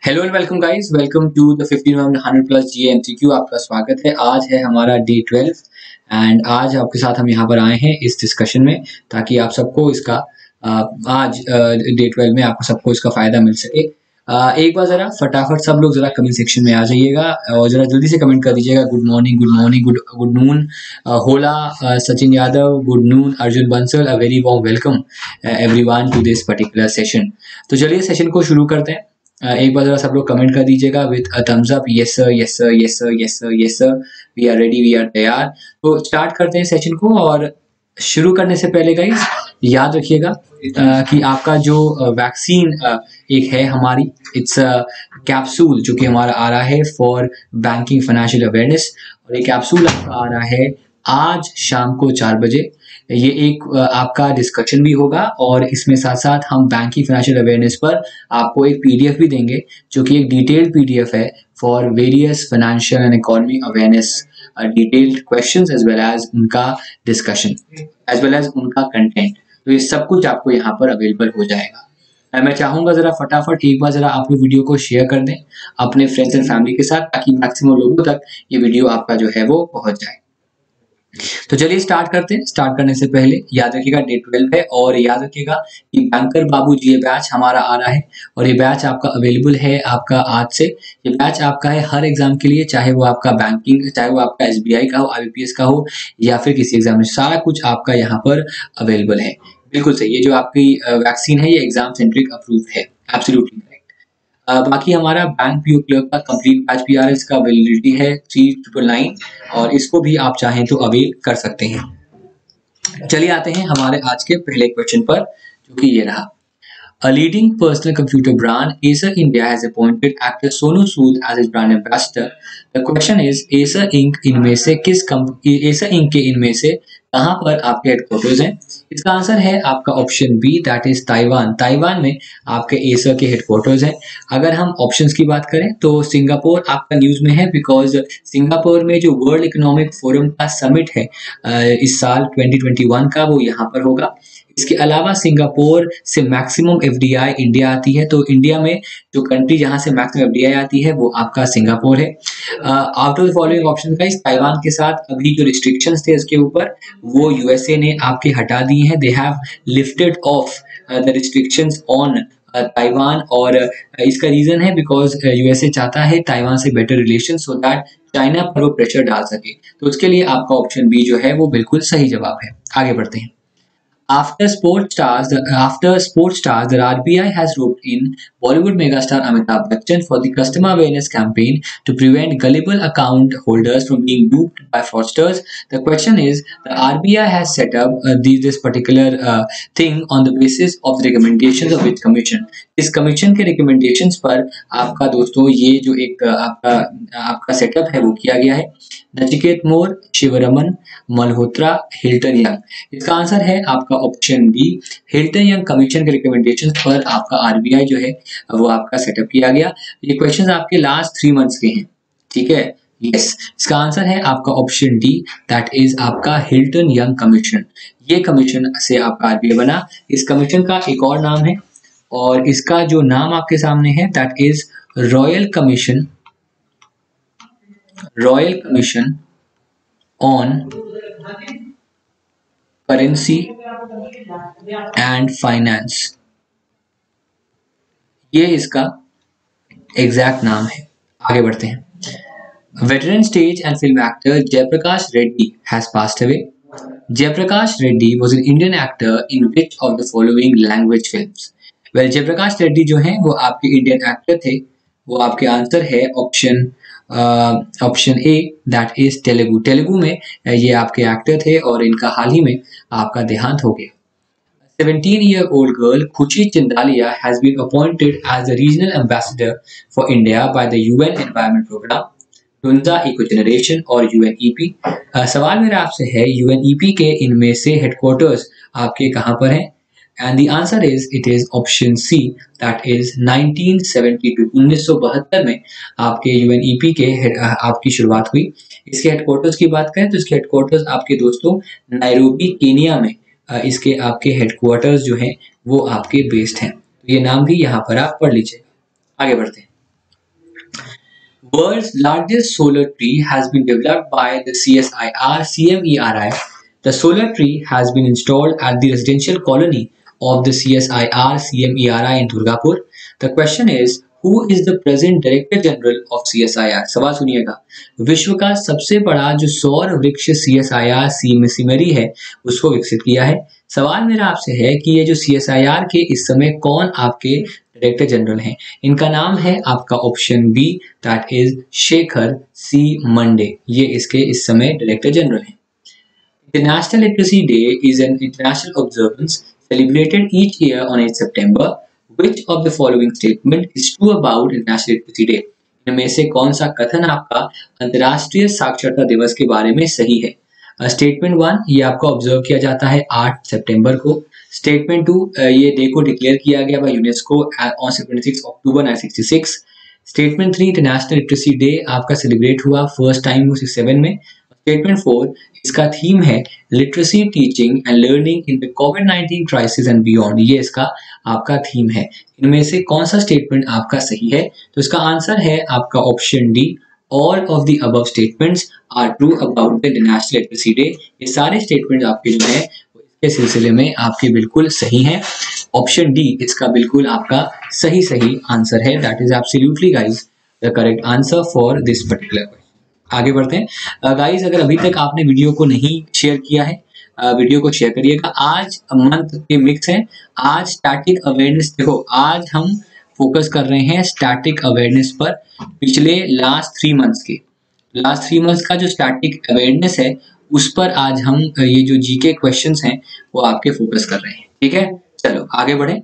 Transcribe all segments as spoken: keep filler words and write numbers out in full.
Hello and welcome guys, welcome to the fifteen hundred plus G M C Q. आपका स्वागत है। आज है हमारा डे ट्वेल्व एंड आज आपके साथ हम यहाँ पर आए हैं इस डिस्कशन में ताकि आप सबको इसका आ, आज डे ट्वेल्व में आपको सबको इसका फायदा मिल सके। आ, एक बार जरा फटाफट सब लोग जरा कमेंट सेक्शन में आ जाइएगा और जरा जल्दी से कमेंट कर दीजिएगा। Good morning, good morning, good good noon. होला, Sachin Yadav, good noon. Arjun Bansal, a very warm welcome everyone to this particular session. तो चलिए सेशन को शुरू करते हैं। Uh, एक बार जरा सब लोग कमेंट कर दीजिएगा with a thumbs up. Yes sir, yes sir, yes sir, yes sir, yes sir, we are ready, we are तैयार। तो स्टार्ट करते हैं सेशन को। और शुरू करने से पहले गाइस याद रखिएगा कि आपका जो वैक्सीन एक है हमारी, इट्स कैप्सूल जो कि हमारा आ रहा है फॉर बैंकिंग फाइनेंशियल अवेयरनेस, और ये कैप्सूल आपका आ रहा है आज शाम को चार बजे। ये एक आपका डिस्कशन भी होगा और इसमें साथ साथ हम बैंकिंग फाइनेंशियल अवेयरनेस पर आपको एक पीडीएफ भी देंगे जो कि एक डिटेल्ड पीडीएफ है for various financial and economy awareness, detailed questions as well as उनका डिस्कशन एज वेल एज उनका कंटेंट। तो ये सब कुछ आपको यहाँ पर अवेलेबल हो जाएगा। मैं चाहूंगा जरा फटाफट एक बार जरा आप लोग वीडियो को शेयर कर दें अपने फ्रेंड्स एंड फैमिली के साथ ताकि मैक्सिमम लोगों तक ये वीडियो आपका जो है वो पहुंच जाए। तो चलिए स्टार्ट करते हैं। स्टार्ट करने से पहले याद रखिएगा डे ट्वेल्व है और याद रखिएगा कि बैंकर बाबू जी ये बैच हमारा आ रहा है और ये बैच आपका अवेलेबल है आपका आज से। ये बैच आपका है हर एग्जाम के लिए, चाहे वो आपका बैंकिंग, चाहे वो आपका एसबीआई का हो, आईबीपीएस का हो या फिर किसी एग्जाम में, सारा कुछ आपका यहाँ पर अवेलेबल है। बिल्कुल सही, ये जो आपकी वैक्सीन है ये एग्जाम सेंट्रिक अप्रूव है, एब्सोल्युटली। Uh, बाकी हमारा बैंक पीओ क्लर्क का complete batch P R S का अवेलेबिलिटी है थ्री ट्रिपल नाइन और इसको भी आप चाहें तो अवेल कर सकते हैं। चलिए आते हैं हमारे आज के पहले क्वेश्चन पर जो कि ये रहा। A leading personal computer brand, Acer India, has appointed actor Sonu Sood as its brand ambassador. The question is, Acer Inc इनमें से किस कंपनी, Acer Inc के इनमें से कहाँ पर आपके हेडक्वार्टर्स हैं? इसका आंसर है आपका option B, that is Taiwan. Taiwan में आपके एसर के हेडक्वार्टर्स हैं। अगर हम ऑप्शंस की बात करें तो सिंगापुर आपका न्यूज में है बिकॉज सिंगापुर में जो वर्ल्ड इकोनॉमिक फोरम का समिट है इस साल ट्वेंटी ट्वेंटी वन का, वो यहाँ पर होगा। इसके अलावा सिंगापुर से मैक्सिमम एफडीआई इंडिया आती है, तो इंडिया में जो कंट्री जहां से मैक्सिमम एफडीआई आती है वो आपका सिंगापुर है। Out of the following option का ताइवान के साथ अभी जो रिस्ट्रिक्शंस थे इसके ऊपर वो यूएसए ने आपके हटा दिए हैं। They have lifted of the restrictions on Taiwan और इसका रीजन है बिकॉज यूएसए चाहता है ताइवान से better relation so that China पर वो प्रेशर डाल सके। तो उसके लिए आपका ऑप्शन बी जो है वो बिल्कुल सही जवाब है। आगे बढ़ते हैं। After sports stars, the, after sports stars, the R B I has roped in Bollywood megastar Amitabh Bachchan for the customer awareness campaign to prevent gullible account holders from being duped by fraudsters. The question is, the R B I has set up uh, this, this particular uh, thing on the basis of the recommendations of which commission? इस commission के recommendations पर आपका दोस्तों ये जो एक आपका आपका सेटअप है वो किया गया है। Nachiket Mor, Sivaraman, Malhotra, Hilton Young. इसका आंसर है आपका option B, Hilton Young commission के रिकमेंडेशंस पर आपका आरबीआई जो है वो आपका सेटअप किया गया। ये क्वेश्चंस आपके लास्ट थ्री मंथ्स के हैं, ठीक है। यस, इसका आंसर है आपका ऑप्शन डी, दैट इज आपका हिल्टन यंग कमीशन। ये कमीशन से आपका आरबीआई बना। इस कमीशन का एक और नाम है और इसका जो नाम आपके सामने है that is royal commission, royal commission on currency and finance, ये इसका एग्जैक्ट नाम है। आगे बढ़ते हैं। Veteran stage and film actor Jayaprakash Reddy has passed away. Jayaprakash Reddy was an Indian actor in which of the following language films? Well, Jayaprakash Reddy जो हैं वो आपके इंडियन एक्टर थे। वो आपके आंसर है option option A, that is Telugu. Telugu में ये आपके एक्टर थे और इनका हाल ही में आपका देहांत हो गया। seventeen year old girl Khushi Chindalia has been appointed as the regional ambassador for India by the U N Environment Program, Tunza Eco Generation और U N E P। uh, सवाल मेरा आपसे है U N E P के इनमें से headquarters आपके कहाँ पर हैं? And the answer is it is option C, that is nineteen seventy-two। उन्नीस सौ बहत्तर में आपके U N E P के आपकी शुरुआत हुई। इसके हेडक्वार्टर्स की बात करें तो इसके हेडक्वार्टर्स आपके दोस्तों नायरोबी केनिया में इसके आपके हेडक्वार्टर्स जो हैं वो आपके बेस्ड हैं। तो ये नाम भी यहाँ पर आप पढ़ लीजिए। आगे बढ़ते हैं। World's largest solar tree has been developed by the C S I R C M E R I. The solar tree has been installed at the residential colony of the C S I R C M E R I in Durgapur. The question is, who is the present Director General of C S I R? सवाल सुनिएगा, विश्व का सबसे बड़ा जो सौर वृक्ष C S I R Simri है उसको विकसित किया है। सवाल मेरा आपसे है कि ये जो C S I R के इस समय कौन आपके डायरेक्टर जनरल हैं? इनका नाम है आपका option B, that is Shekhar C Mande. ये इसके इस समय डायरेक्टर जनरल हैं। International Literacy Day is an international observance celebrated each year on eighth September. Which of the following statement is true about International Literacy Day? इनमें से कौन सा कथन आपका अंतर्राष्ट्रीय साक्षरता दिवस के बारे में सही है? स्टेटमेंट वन, ये आपको ऑब्जर्व किया जाता है आठ सितंबर को। स्टेटमेंट टू, ये डे को डिक्लेयर किया गया बाय यूनेस्को ऑन छब्बीस अक्टूबर nineteen sixty six. Statement three, international literacy day आपका सेलिब्रेट हुआ फर्स्ट टाइम सड़सठ में। स्टेटमेंट फोर, इसका थीम है literacy teaching and learning in the COVID nineteen crisis and beyond, ये इसका आपका थीम है। इनमें से कौन सा स्टेटमेंट आपका सही है? तो इसका आंसर है आपका option D, all of the above statements are true about the international literacy day. ये सारे स्टेटमेंट आपके जो है इसके सिलसिले में आपके बिल्कुल सही हैं। ऑप्शन डी इसका बिल्कुल आपका सही सही आंसर है। That is absolutely guys the correct answer for this particular question. आगे बढ़ते हैं गाइस, अगर अभी तक आपने वीडियो को नहीं शेयर किया है, वीडियो को शेयर करिएगा। आज मंथ के मिक्स है, आज स्टैटिक अवेयरनेस, देखो आज हम फोकस कर रहे हैं स्टैटिक अवेयरनेस पर। पिछले लास्ट थ्री मंथ्स के लास्ट थ्री मंथ्स का जो स्टैटिक अवेयरनेस है उस पर आज हम ये जो जीके क्वेश्चंस हैं वो आपके फोकस कर रहे हैं। ठीक है, चलो आगे बढ़े।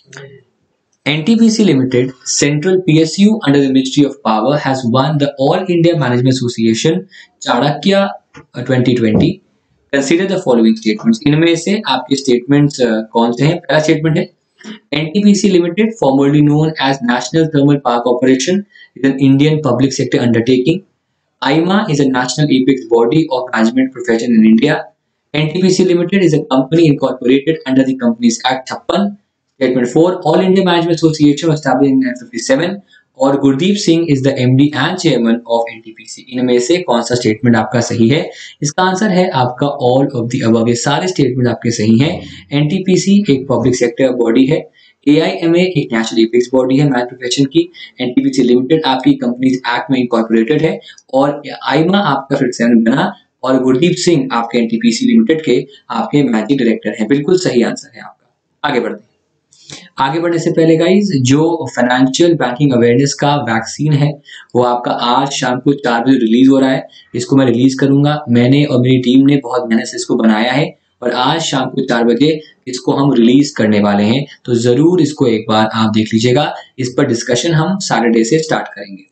N T P C Limited, Central P S U under the Ministry of Power, has won the All India Management Association Chanakya twenty twenty. Consider the following statements. इनमें से आपके statements uh, कौन से हैं? पहला statement है N T P C Limited, formerly known as National Thermal Power Corporation, is an Indian public sector undertaking. I M A is a national apex body of management profession in India. N T P C Limited is a company incorporated under the Companies Act छप्पन. Statement four, All India Management Association was established in nineteen fifty-seven. और Gurdeep Singh is the M D and Chairman of N T P C. इनमें से कौन सा statement आपका सही है? इसका आंसर है आपका all of the above। ये सारे स्टेटमेंट आपके सही हैं। N T P C एक पब्लिक सेक्टर बॉडी है, A I M A एक नेशनल एपिक्स बॉडी है मैथ प्रोफेशन की, N T P C limited आपकी कंपनीज एक्ट में इनकॉर्पोरेटेड है, और I M A आपका फिर से बना, और गुरदीप सिंह आपके N T P C limited के आपके मैनेजिंग डायरेक्टर हैं। बिल्कुल सही आंसर है आपका। आगे बढ़ते हैं। आगे बढ़ने से पहले गाइज, जो फाइनेंशियल बैंकिंग अवेयरनेस का वैक्सीन है वो आपका आज शाम को चार बजे रिलीज हो रहा है। इसको मैं रिलीज करूंगा, मैंने और मेरी टीम ने बहुत मेहनत से इसको बनाया है और आज शाम को चार बजे इसको हम रिलीज करने वाले हैं। तो जरूर इसको एक बार आप देख लीजिएगा। इस पर डिस्कशन हम सैटरडे से स्टार्ट करेंगे।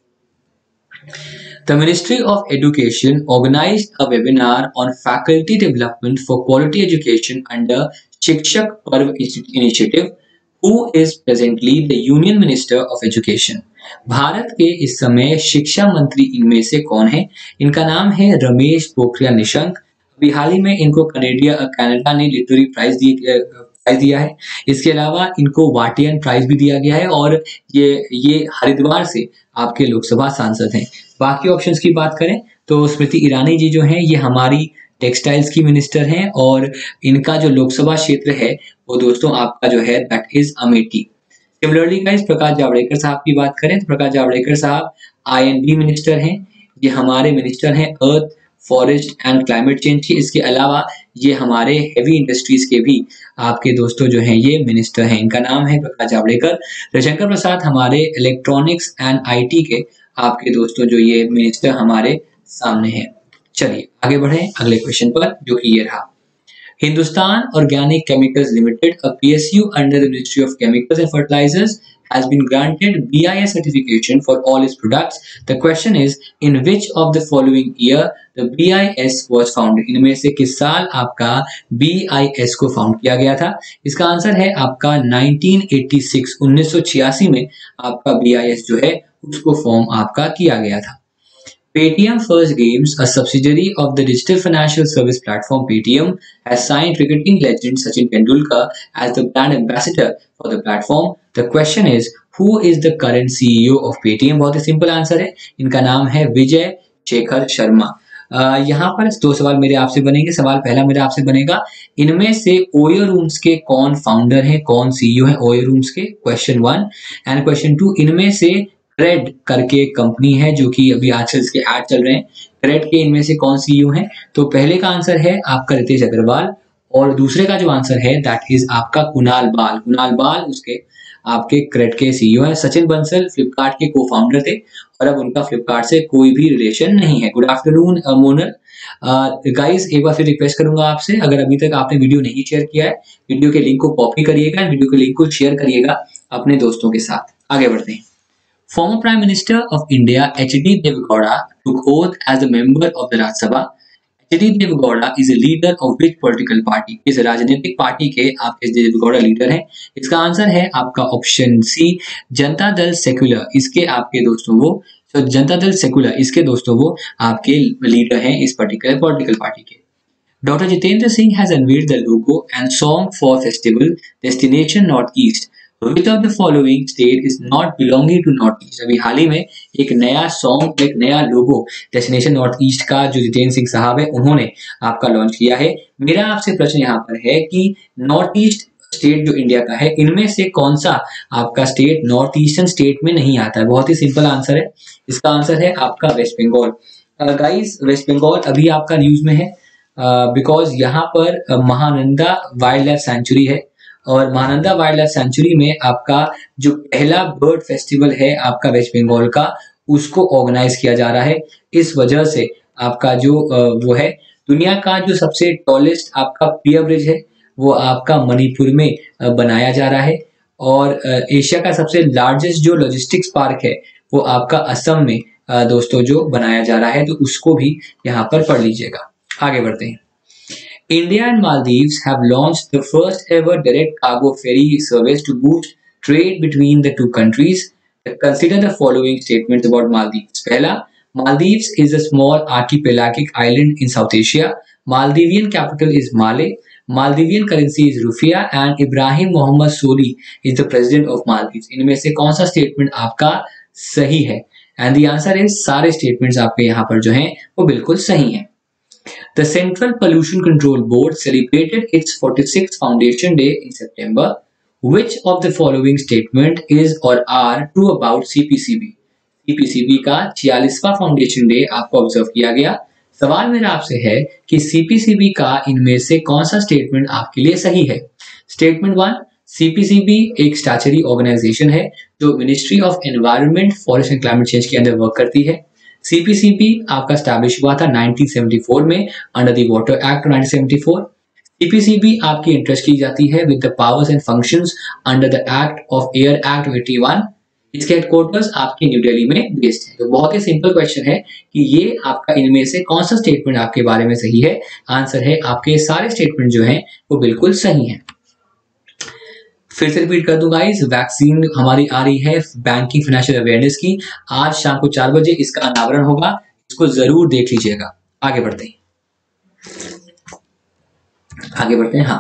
The Ministry of Education organized a webinar on faculty development for quality education under Shikshak Parv initiative. Who is presently the Union Minister of Education? Bharat के इस समय शिक्षा मंत्री इनमें से कौन है? इनका नाम है रमेश पोखरियाल निशंक। अभी हाल ही में इनको कनेडिया कनाडा ने लिटरेरी प्राइज दिए प्राइज दिया है। इसके अलावा इनको वाटियन प्राइज भी दिया गया है और ये ये हरिद्वार से आपके लोकसभा सांसद हैं। बाकी ऑप्शंस की बात करें तो स्मृति ईरानी जी जो हैं ये हमारी टेक्सटाइल्स की मिनिस्टर हैं और इनका जो लोकसभा क्षेत्र है वो दोस्तों आपका जो है that is Amethi. Similarly guys, Prakash Javadekar साहब की बात करें तो प्रकाश जावड़ेकर साहब आई एन बी मिनिस्टर हैं। ये हमारे मिनिस्टर हैं earth, forest and climate change के। इसके अलावा ये हमारे हेवी इंडस्ट्रीज के भी आपके दोस्तों जो हैं ये मिनिस्टर हैं। इनका नाम है प्रकाश जावड़ेकर। रविशंकर प्रसाद हमारे इलेक्ट्रॉनिक्स एंड आई टी के आपके दोस्तों जो ये मिनिस्टर हमारे सामने हैं। चलिए आगे बढ़े अगले क्वेश्चन पर, जो कि ये रहा। Hindustan Organic Chemicals Limited, a P S U under the Ministry of Chemicals and Fertilizers, has been granted B I S certification for all its products. The question is, in which of the following year the B I S was founded? इनमें से किस साल आपका B I S को found किया गया था? इसका आंसर है आपका नाइनटीन एटी सिक्स, उन्नीस सौ छियासी में आपका B I S जो है उसको फॉर्म आपका किया गया था। Paytm First Games, a subsidiary of the digital financial service platform Paytm, has signed cricketing legend Sachin Tendulkar as the brand ambassador for the platform. The question is, who is the current CEO of Paytm? बहुत ही simple answer है, इनका नाम है Vijay Shekhar Sharma. uh, यहाँ पर दो सवाल मेरे आपसे बनेंगे। सवाल पहला मेरा आपसे बनेगा, इनमें से ओयो रूम्स के कौन फाउंडर हैं, कौन सीईओ है ओयो रूम्स के? Question one. And question two, इनमें से क्रेड करके एक कंपनी है जो कि अभी आजकल इसके ऐड चल रहे हैं, क्रेड के इनमें से कौन सीईओ है? तो पहले का आंसर है आपका रितेश अग्रवाल, और दूसरे का जो आंसर है दैट इज आपका कुणाल बाल। कुणाल बाल उसके आपके क्रेड के सीईओ है। सचिन बंसल फ्लिपकार्ट के को फाउंडर थे और अब उनका फ्लिपकार्ट से कोई भी रिलेशन नहीं है। Good afternoon Monal. गाइस एक बार फिर रिक्वेस्ट करूंगा आपसे, अगर अभी तक आपने वीडियो नहीं शेयर किया है, वीडियो के लिंक को कॉपी करिएगा, वीडियो के लिंक को शेयर करिएगा अपने दोस्तों के साथ। आगे बढ़ते हैं। Former Prime Minister of India H D Devgowda took oath as a member of the Rajya Sabha. H D Devgowda is a leader of which political party? इस राजनीतिक पार्टी के आप एच डी देवगौड़ा लीडर हैं? इसका answer है आपका option C, Janata Dal secular. इसके आपके दोस्तों वो तो जनता दल सेक्युलर इसके दोस्तों वो आपके लीडर हैं इस पर्टिकुलर पॉलिटिकल पार्टी के। Doctor Jitendra Singh has unveiled the logo and song for festival Destination Northeast. Which of the following state is not belonging to North East? अभी हाल ही में एक नया सॉन्ग, एक नया लोगो डेस्टिनेशन नॉर्थ ईस्ट का जो जितेंद्र सिंह साहब है उन्होंने आपका लॉन्च किया है। मेरा आपसे प्रश्न यहाँ पर है कि नॉर्थ ईस्ट स्टेट जो इंडिया का है, इनमें से कौन सा आपका स्टेट नॉर्थ ईस्टर्न स्टेट में नहीं आता है? बहुत ही सिंपल आंसर है, इसका आंसर है आपका वेस्ट बंगाल। गाइस वेस्ट बंगाल अभी आपका न्यूज में है बिकॉज uh, यहाँ पर uh, Mahananda wildlife sanctuary है, और महानंदा वाइल्ड लाइफ सेंचुरी में आपका जो पहला बर्ड फेस्टिवल है आपका वेस्ट बंगाल का, उसको ऑर्गेनाइज किया जा रहा है। इस वजह से आपका जो वो है दुनिया का जो सबसे टॉलेस्ट आपका पियर ब्रिज है वो आपका मणिपुर में बनाया जा रहा है, और एशिया का सबसे लार्जेस्ट जो लॉजिस्टिक्स पार्क है वो आपका असम में दोस्तों जो बनाया जा रहा है, तो उसको भी यहाँ पर पढ़ लीजिएगा। आगे बढ़ते हैं। India and Maldives have launched the first ever direct cargo ferry service to boost trade between the two countries. Consider the following statements about Maldives. पहला, Maldives is a small archipelagic island in South Asia. Maldivian capital is Male. Maldivian currency is rufiya and Ibrahim Mohammed Soli is the president of Maldives. इनमें से कौन सा statement आपका सही है? And the answer is सारे statements आपके यहाँ पर जो हैं वो बिल्कुल सही हैं। The Central Pollution Control Board celebrated its forty-sixth Foundation Day in September. Which of the following statement is or are true about C P C B? C P C B का छियालीसवां फाउंडेशन डे आपको observe किया गया। सवाल मेरा आपसे है कि C P C B का इनमें से कौन सा स्टेटमेंट आपके लिए सही है? Statement one, C P C B एक स्टैचुटरी ऑर्गेनाइजेशन है जो ministry of environment, forest and climate change के अंदर वर्क करती है। C P C B आपका स्टैब्लिश हुआ था नाइनटीन सेवेंटी फोर में under the water act nineteen seventy four. C P C B आपकी इंटरेस्ट की जाती है with the powers and functions under the act of air act eighty one. इसके headquarters आपके न्यू दिल्ली में बेस्ड है। तो बहुत ही सिंपल क्वेश्चन है कि ये आपका इनमें से कौन सा स्टेटमेंट आपके बारे में सही है? आंसर है आपके सारे स्टेटमेंट जो हैं वो बिल्कुल सही हैं। फिर से रिपीट कर दूं गाइस, वैक्सीन हमारी आ रही है बैंकिंग फाइनेंशियल अवेयरनेस की, आज शाम को चार बजे इसका अनावरण होगा, इसको जरूर देख लीजिएगा। आगे बढ़ते हैं आगे बढ़ते हैं हाँ,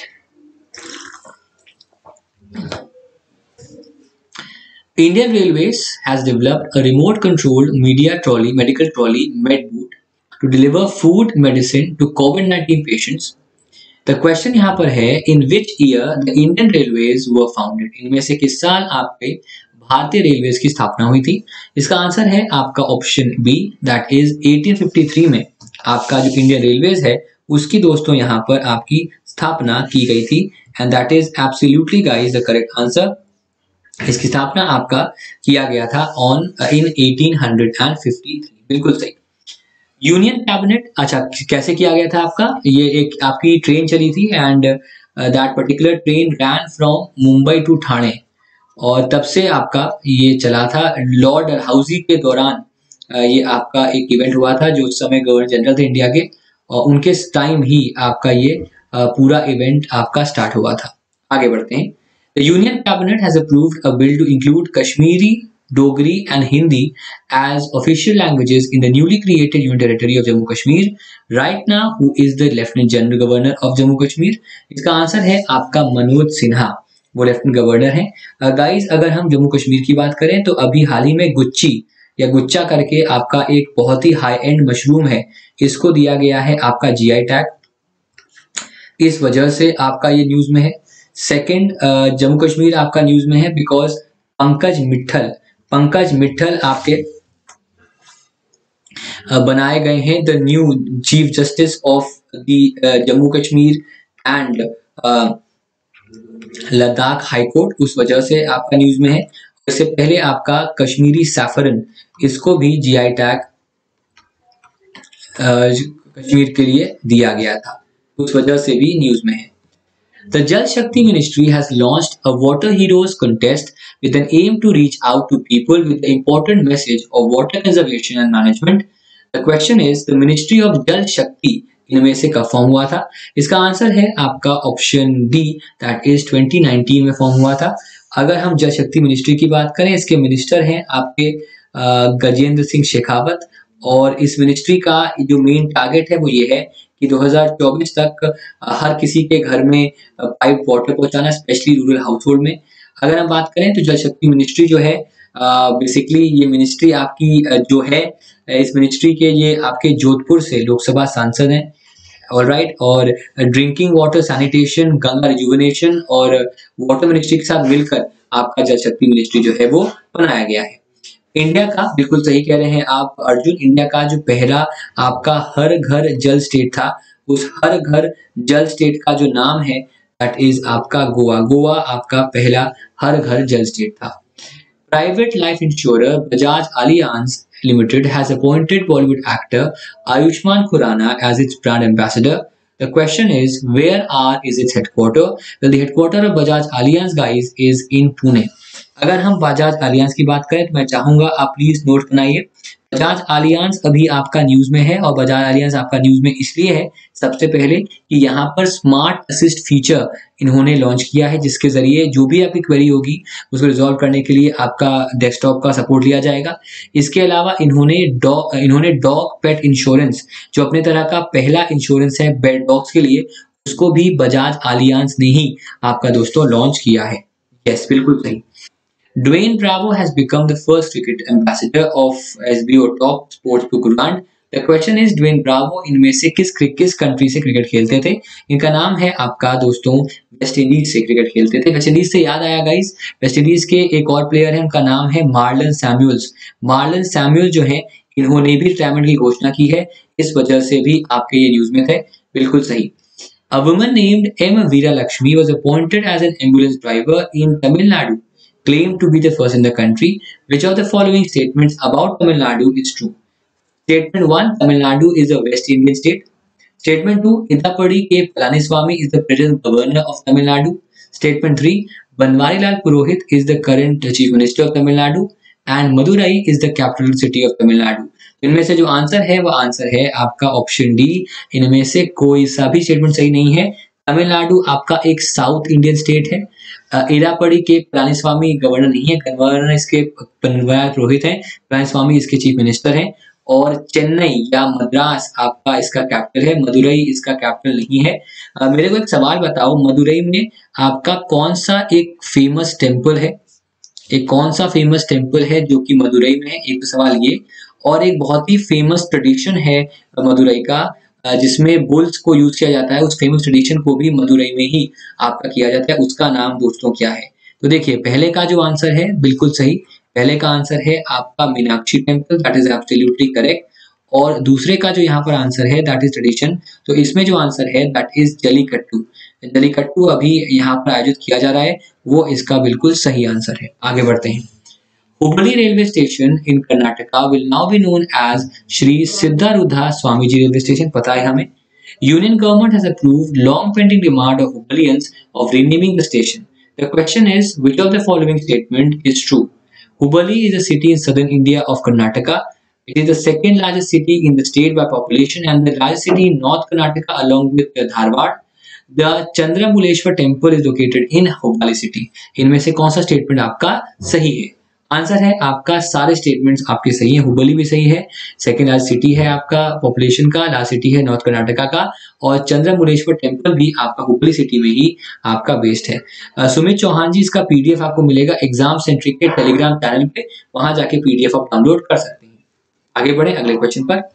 Indian Railways has developed a remote controlled media trolley medical trolley MedBoot to deliver food medicine to COVID nineteen patients. The question यहाँ पर है, in which year the Indian Railways were founded? इनमें से किस साल आपके भारतीय रेलवेज की स्थापना हुई थी? इसका आंसर है आपका option B, that is eighteen fifty three में आपका जो इंडियन रेलवेज है उसकी दोस्तों यहाँ पर आपकी स्थापना की गई थी, and that is absolutely guys the correct answer. इसकी स्थापना आपका किया गया था on in eighteen fifty three, बिल्कुल सही। यूनियन कैबिनेट, अच्छा कैसे किया गया था आपका? ये एक आपकी ट्रेन चली थी and that particular train ran from Mumbai to Thane, और तब से आपका ये चला था। लॉर्ड डलहौजी के दौरान uh, ये आपका एक इवेंट हुआ था जो उस समय गवर्नर जनरल थे इंडिया के, और उनके टाइम ही आपका ये uh, पूरा इवेंट आपका स्टार्ट हुआ था। आगे बढ़ते हैं। The Union Cabinet has approved a bill to include Kashmiri, Dogri and Hindi as official languages in the newly created Union Territory of Jammu Kashmir. Right now, who is the Lieutenant General Governor of Jammu Kashmir? इसका answer है आपका मनोज सिन्हा। वो lieutenant governor हैं। Guys अगर हम जम्मू कश्मीर की बात करें तो अभी हाल ही में गुच्ची या गुच्चा करके आपका एक बहुत ही हाई एंड मशरूम है, इसको दिया गया है आपका जीआई टैग, इस वजह से आपका ये न्यूज में है। सेकंड, जम्मू कश्मीर आपका न्यूज में है बिकॉज पंकज मित्तल पंकज मित्तल आपके बनाए गए हैं the new chief justice of the Jammu Kashmir and Ladakh high court, उस वजह से आपका न्यूज में है। इससे पहले आपका कश्मीरी सैफरन, इसको भी जीआई टैग कश्मीर के लिए दिया गया था, उस वजह से भी न्यूज में है। The Jal Shakti Ministry has launched a Water Heroes contest with an aim to reach out to people with the important message of water conservation and management. The question is, the Ministry of Jal Shakti इनमें से कब form हुआ था? इसका answer है आपका option D, that is twenty nineteen में form हुआ था। अगर हम जल शक्ति मिनिस्ट्री की बात करें, इसके मिनिस्टर हैं आपके गजेंद्र सिंह शेखावत, और इस मिनिस्ट्री का जो मेन टारगेट है वो ये है कि दो हज़ार चौबीस तक हर किसी के घर में पाइप वाटर पहुंचाना, स्पेशली रूरल हाउस होल्ड में। अगर हम बात करें तो जल शक्ति मिनिस्ट्री जो है बेसिकली ये मिनिस्ट्री आपकी जो है, इस मिनिस्ट्री के ये आपके जोधपुर से लोकसभा सांसद हैं, ऑलराइट, और drinking water, sanitation, Ganga rejuvenation और वाटर मिनिस्ट्री के साथ मिलकर आपका जल शक्ति मिनिस्ट्री जो है वो बनाया गया है। इंडिया का, बिल्कुल सही कह रहे हैं आप अर्जुन, इंडिया का जो पहला आपका हर घर जल स्टेट था, उस हर घर जल स्टेट का जो नाम है दैट इज आपका गोवा। गोवा आपका पहला हर घर जल स्टेट था। Private life insurer Bajaj Allianz Limited has appointed Bollywood actor Ayushmann Khurrana as its brand ambassador. The question is, where are is its headquarter? Well, the headquarter of Bajaj Allianz guys is in Pune. अगर हम Bajaj Allianz की बात करें तो मैं चाहूंगा आप please note बनाइए, बजाज अलियांज अभी आपका न्यूज में है, और बजाज अलियांज आपका न्यूज में इसलिए है सबसे पहले कि यहाँ पर स्मार्ट असिस्ट फीचर इन्होंने लॉन्च किया है, जिसके जरिए जो भी आपकी क्वेरी होगी उसको रिजॉल्व करने के लिए आपका डेस्कटॉप का सपोर्ट लिया जाएगा। इसके अलावा इन्होंने डॉग इन्होंने डॉग पेट इंश्योरेंस, जो अपने तरह का पहला इंश्योरेंस है बेड डॉग्स के लिए, उसको भी बजाज अलियांज ने ही आपका दोस्तों लॉन्च किया है। यस, बिल्कुल सही। Dwayne Bravo has become the first cricket ambassador of S B O Top Sports Book Brand. The question is, Dwayne Bravo इनमें से किस किस कंट्री से क्रिकेट खेलते थे? इनका नाम है आपका दोस्तों वेस्ट इंडीज से क्रिकेट खेलते थे। वेस्ट इंडीज से याद आया गाइस, वेस्ट इंडीज के एक और प्लेयर है, उनका नाम है मार्लन सैमुअल्स। मार्लन सैमुअल जो है इन्होंने भी रिटायरमेंट की घोषणा की है, इस वजह से भी आपके ये न्यूज में थे, बिल्कुल सही। A woman named M. Veera Lakshmi was appointed as an ambulance driver in Tamil Nadu, claimed to be the first in the country. Which of the following statements about Tamil Nadu is true? Statement one, Tamil Nadu is a West Indian state. Statement two, Idapadi K. Palaniswamy is the present governor of Tamil Nadu. Statement three, Banwarilal Purohit is the current chief minister of Tamil Nadu. And Madurai is the capital city of Tamil Nadu. इनमें से जो answer है वो answer है आपका option D. इनमें से कोई सा भी स्टेटमेंट सही नहीं है। तमिलनाडु आपका एक साउथ इंडियन स्टेट है। इरापड़ी के पलानीस्वामी गवर्नर नहीं है, गवर्नर इसके बनवारीलाल पुरोहित हैं, पलानीस्वामी इसके चीफ मिनिस्टर हैं, और चेन्नई या मद्रास आपका इसका कैपिटल है, मदुरई इसका कैपिटल नहीं है। आ, मेरे को एक सवाल बताओ, मदुरई में आपका कौन सा एक फेमस टेम्पल है? एक कौन सा फेमस टेम्पल है जो कि मदुरई में है? एक तो सवाल ये, और एक बहुत ही फेमस ट्रेडिशन है मदुरई का जिसमें बुल्स को यूज किया जाता है, उस फेमस ट्रेडिशन को भी मदुरई में ही आपका किया जाता है, उसका नाम दोस्तों क्या है? तो देखिए, पहले का जो आंसर है बिल्कुल सही, पहले का आंसर है आपका Meenakshi temple, that is absolutely correct. और दूसरे का जो यहाँ पर आंसर है दैट इज ट्रेडिशन, तो इसमें जो आंसर है दैट इज जलीकट्टू। जलीकट्टू अभी यहाँ पर आयोजित किया जा रहा है, वो इसका बिल्कुल सही आंसर है। आगे बढ़ते हैं। Hubballi railway station in Karnataka will now be known as Shri Siddharudha Swamiji railway station, पता है हमें। Union government has approved long pending demand of Hubbalians of renaming the station. The question is, which of the following statement is true? Hubballi is a city in southern India of Karnataka. It is the second largest city in the state by population and the largest city in North Karnataka along with Dharwad. The Chandramuleshwar temple is located in Hubballi city. इनमें से कौन सा statement आपका सही है? Answer है आपका सारे स्टेटमेंट्स आपके सही हैं। हुबली भी सही है, सेकंड लार्ज सिटी है आपका पॉपुलेशन का, लार्ज सिटी है नॉर्थ कर्नाटका का, और चंद्रमुरेश्वर टेम्पल भी आपका हुबली सिटी में ही आपका बेस्ड है। uh, सुमित चौहान जी, इसका पीडीएफ आपको मिलेगा एग्जाम सेंट्रिक के टेलीग्राम चैनल पे, वहां जाके पीडीएफ आप डाउनलोड कर सकते हैं। आगे बढ़े अगले क्वेश्चन पर।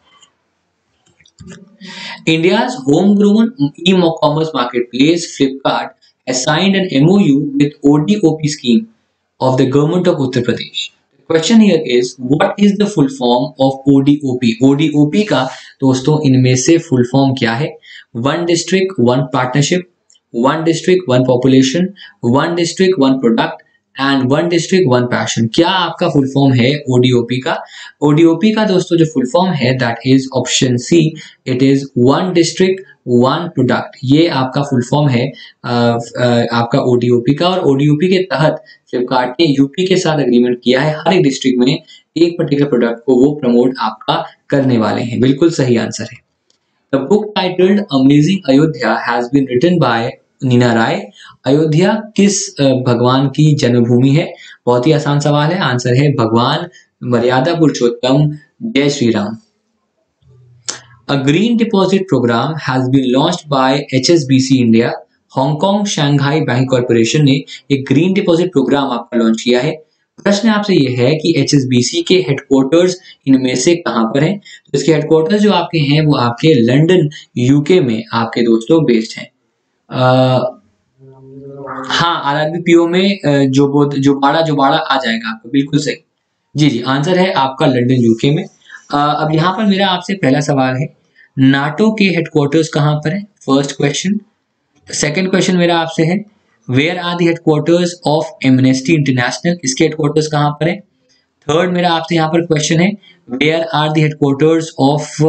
India's homegrown e-commerce marketplace Flipkart has signed an M O U with O D O P scheme of the government of Uttar Pradesh. The question here is, what is the full form of O D O P? O D O P का दोस्तों इनमें से full form क्या है? One district, one partnership, one district, one population, one district, one product, and one district one passion. क्या आपका full form है ODOP का? ओडीओपी का दोस्तों जो फुल फॉर्म है that is option C, it is one district one product. ये आपका फुल फॉर्म है आ, आ, आपका ओडीओपी का, और ओडीओपी के तहत फ्लिपकार्ट ने यूपी के साथ एग्रीमेंट किया है, हर एक डिस्ट्रिक्ट में एक पर्टिकुलर प्रोडक्ट को वो प्रमोट आपका करने वाले हैं। बिल्कुल सही आंसर है। The book titled amazing Ayodhya has been written by Neena Rai. Ayodhya किस भगवान की जन्मभूमि है? बहुत ही आसान सवाल है, आंसर है भगवान मर्यादा पुरुषोत्तम जय Shri Ram. A green deposit programme has been launched by HSBC India. Hong Kong Shanghai bank corporation ने एक ग्रीन डिपॉजिट प्रोग्राम आपका लॉन्च किया है। प्रश्न आपसे यह है कि एचएसबीसी के हेडक्वार्टर्स इनमें से कहां पर हैं? तो इसके हेडक्वार्टर्स जो आपके हैं वो आपके लंदन यूके में आपके दोस्तों बेस्ड हैं। Uh, हाँ, आरआरबीपीओ में जो जो बाड़ा जो बाड़ा आ जाएगा आपको, बिल्कुल सही। जी जी, आंसर है आपका लंदन यूके में। uh, अब यहाँ पर मेरा आपसे पहला सवाल है, नाटो के हेडक्वार्टर्स कहाँ पर है? First question. सेकंड क्वेश्चन मेरा आपसे है, where are the headquarters of Amnesty International? इसके हेडक्वार्टर्स कहाँ पर है? थर्ड मेरा आपसे यहाँ पर क्वेश्चन है, where are the headquarters of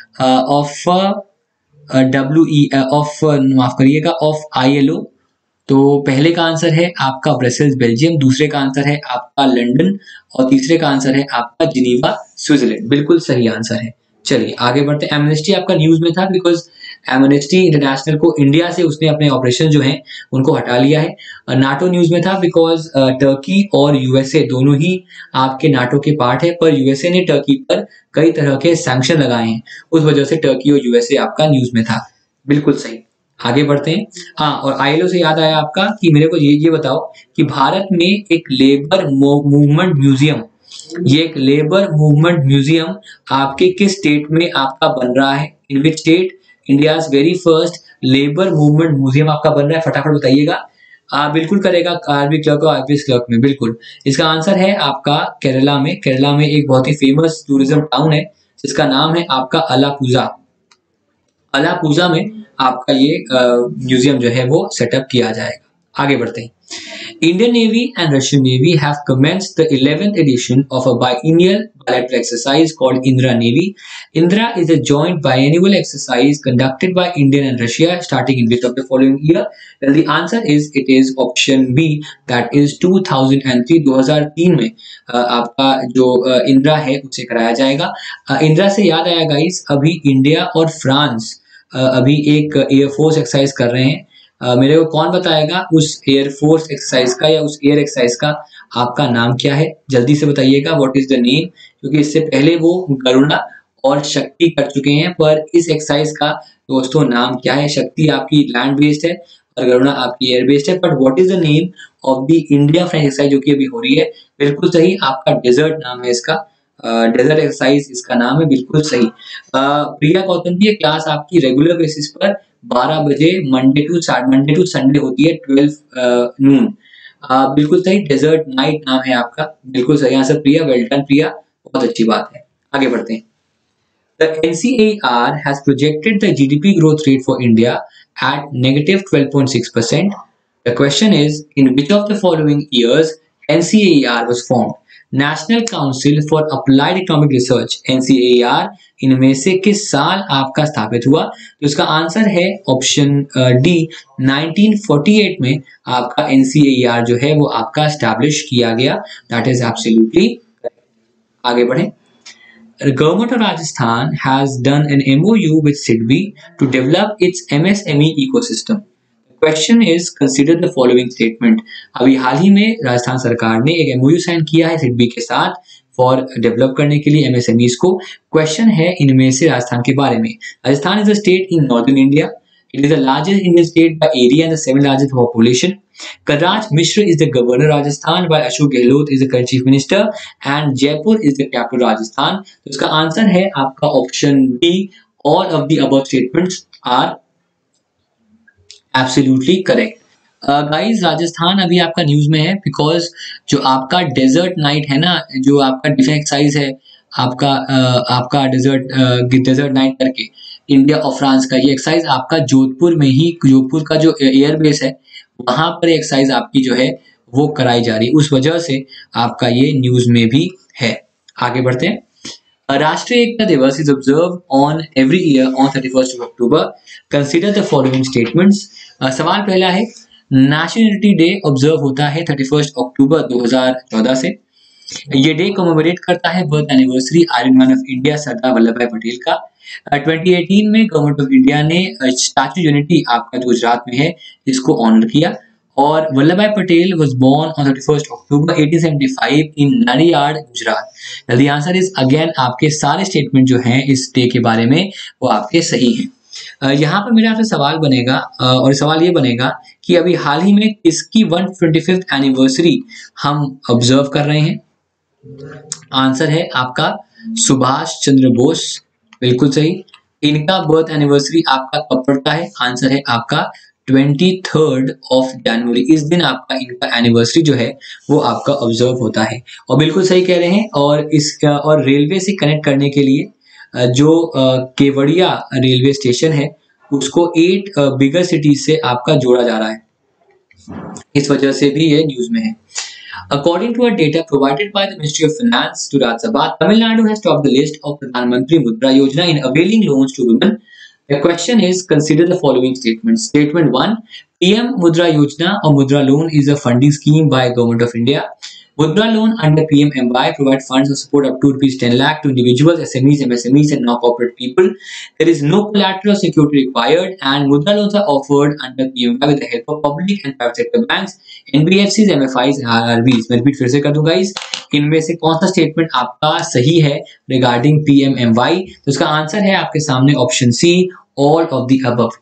of W E of माफ करिएगा ऑफ आईएलओ? तो पहले का आंसर है आपका ब्रसेल्स बेल्जियम, दूसरे का आंसर है आपका लंदन, और तीसरे का आंसर है आपका जिनीवा स्विट्जरलैंड। बिल्कुल सही आंसर है। चलिए आगे बढ़ते हैं। एमनेस्टी आपका न्यूज में था बिकॉज एमनेस्टी इंटरनेशनल को इंडिया से उसने अपने ऑपरेशन जो हैं उनको हटा लिया है। नाटो न्यूज में था बिकॉज टर्की और यूएसए दोनों ही आपके नाटो के पार्ट है, पर यूएसए ने टर्की पर कई तरह के सैंक्शन लगाए हैं, उस वजह से टर्की और यूएसए आपका न्यूज में था। बिल्कुल सही। आगे बढ़ते हैं। हाँ, और आईएलओ से याद आया आपका कि मेरे को ये ये बताओ कि भारत में एक लेबर मूवमेंट म्यूजियम, ये एक लेबर मूवमेंट म्यूजियम आपके किस स्टेट में आपका बन रहा है? In which state India's very first labour movement museum आपका बन रहा है? फटाफट बताइएगा। आप बिल्कुल करेगा आरबी क्लर्क और आईपीएस क्लर्क में। बिल्कुल, इसका आंसर है आपका केरला में। केरला में एक बहुत ही फेमस टूरिज्म टाउन है जिसका नाम है आपका अलापुजा। अलापुजा में आपका ये म्यूजियम जो है वो सेटअप किया जाएगा। आगे बढ़ते हैं। Indian Navy and Russian Navy have commenced the eleventh edition of a biennial bilateral exercise called Indra Navy. Indra is a joint biannual exercise conducted by India and Russia starting in which of the following year? Well, the answer is it is option B, that is two thousand three, दो हज़ार तीन में आपका जो इंद्रा है उसे कराया जाएगा। इंद्रा से याद आया गाइस, अभी इंडिया और फ्रांस अभी एक एयरफोर्स एक्सरसाइज कर रहे हैं। Uh, मेरे को कौन बताएगा उस एयरफोर्स एक्सरसाइज का या उस एयर एक्सरसाइज का आपका नाम क्या है? जल्दी से बताइएगा, व्हाट इज द नेम, क्योंकि इससे पहले वो गरुड़ा और शक्ति कर चुके हैं, पर इस एक्सरसाइज का दोस्तों नाम क्या है? शक्ति आपकी लैंड बेस्ड है और गरुड़ा आपकी एयर बेस्ड है, but what is the name of the India French exercise जो कि अभी हो रही है? बिल्कुल सही, आपका डेजर्ट नाम है इसका, डेजर्ट uh, एक्सरसाइज इसका नाम है। बिल्कुल सही। uh, प्रिया गौतम की क्लास आपकी रेगुलर बेसिस पर बारह बजे Monday to Monday to Sunday होती है, ट्वेल्व नून। बिल्कुल सही, डेजर्ट नाइट नाम है आपका। बिल्कुल सही answer Priya, well done Priya, बहुत अच्छी बात है। आगे बढ़ते हैं। The N C A R has projected the G D P growth rate for India at negative twelve point six percent. The question is, in which of the following years N C A R was formed? National council for applied economic research N C A R इनमें से किस साल आपका स्थापित हुआ? तो इसका answer है option D, nineteen forty eight में आपका एन सी ए आर जो है वो आपका एस्टैब्लिश किया गया। That is absolutely. आगे बढ़े। Government of Rajasthan has done an MOU with SIDBI to develop its MSME ecosystem. Question is consider the following statement. अभी हाल ही में राजस्थान सरकार ने एक एमओयू साइन किया है सिडबी के साथ फॉर डेवलप करने के लिए एमएसएमईज को। क्वेश्चन है इनमें से राजस्थान के बारे में। Rajasthan is a state in northern India. It is the largest Indian state by area and the seventh largest population. Kalraj Mishra is the governor of Rajasthan, while Ashok Gehlot is the current chief minister, and Jaipur is the capital of Rajasthan. तो इसका answer है आपका option B. All of the above statements are absolutely correct. Guys uh, Rajasthan अभी आपका news में है because जो आपका डेजर्ट नाइट है ना, जो आपका डिफेंस एक्सरसाइज है आपका uh, आपका डेजर्ट डेजर्ट नाइट करके इंडिया और फ्रांस का, ये एक्सरसाइज आपका जोधपुर में ही, जोधपुर का जो एयरबेस है वहां पर एक्सरसाइज आपकी जो है वो कराई जा रही है, उस वजह से आपका ये न्यूज में भी है। आगे बढ़ते हैं। Rashtriya Ekta Diwas is observe on every year on thirty first of October. Consider the following statements. सवाल पहला है, नेशनल यूनिटी डे ऑब्जर्व होता है थर्टी फर्स्ट अक्टूबर दो हजार चौदह से। ये डे कमेमोरेट करता है birth anniversary iron man of India Sardar Vallabhbhai Patel का। ट्वेंटी एटीन में गवर्नमेंट ऑफ इंडिया ने स्टैच्यू यूनिटी आपका जो गुजरात में है इसको ऑनर किया। और Vallabhbhai Patel was born on thirty first October eighteen seventy five in Nadiad Gujarat. The answer is again आपके सारे स्टेटमेंट जो हैं इस डे के बारे में वो आपके सही हैं। यहाँ पर मेरा आपसे सवाल बनेगा और सवाल ये बनेगा कि अभी हाल ही में किसकी वन ट्वेंटी फिफ्थ एनिवर्सरी हम ऑब्जर्व कर रहे हैं। आंसर है आपका सुभाष चंद्र बोस, बिल्कुल सही। इनका बर्थ एनिवर्सरी आपका कब पड़ता है? आंसर है आपका ट्वेंटी थर्ड ऑफ जनवरी। इस दिन आपका इनका एनिवर्सरी जो है वो आपका ऑब्जर्व होता है और बिल्कुल सही कह रहे हैं। और इस और रेलवे से कनेक्ट करने के लिए जो केवड़िया रेलवे स्टेशन है उसको एट बिगर सिटीज से आपका जोड़ा जा रहा है, इस वजह से भी ये न्यूज में है। According to a data provided by the Ministry of Finance to Rajya Sabha, Tamil Nadu has topped the list of Pradhan Mantri Mudra Yojana in availing loans to women. The question is, consider the following statements. Statement one, P M Mudra Yojana or Mudra Loan is a funding scheme by Government of India. Mudra Loan under P M M Y provide funds to support up to rupees ten lakh to individuals, S M Es, M S M Es and non-corporate people. There is no collateral security required and Mudra loans are offered under P M M Y with the help of public and private sector banks, N B F Cs, M F Is and R R Bs. मैं repeat फिर से कर दूंगा इस इनमें से कौन सा स्टेटमेंट आपका सही है regarding P M M Y? तो इसका आंसर है आपके सामने option C, all of the above.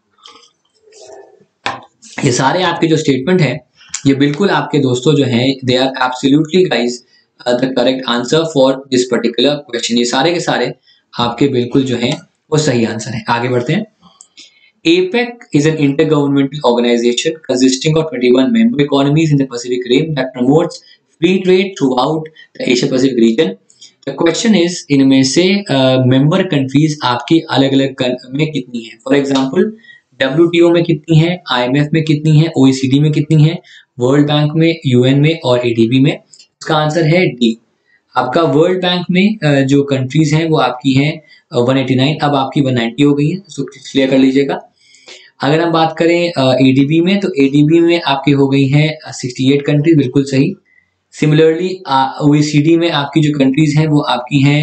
ये सारे आपके जो स्टेटमेंट है ये बिल्कुल आपके दोस्तों जो हैं they are absolutely guys the correct answer for this particular question. ये सारे के सारे आपके बिल्कुल जो हैं वो सही आंसर है। आगे बढ़ते हैं। APEC is an intergovernmental organization consisting of twenty-one member economies in the Pacific Rim that promotes free trade throughout the Asia Pacific region. The question is, इनमें से मेंबर uh, कंट्रीज आपकी अलग अलग में कितनी है? For example W T O में कितनी है, आई एम एफ में कितनी है, ओ ई सी डी में कितनी है, वर्ल्ड बैंक में, यूएन में और ए डी बी में? इसका आंसर है डी। आपका वर्ल्ड बैंक में जो कंट्रीज हैं वो आपकी हैं वन एटी नाइन, अब आपकी वन नाइंटी हो गई है, तो क्लियर कर लीजिएगा। अगर हम बात करें ए डी बी में तो ए डी बी में आपकी हो गई हैं सिक्सटी एट कंट्रीज, बिल्कुल सही। सिमिलरली ओ ई सी डी में आपकी जो कंट्रीज हैं वो आपकी हैं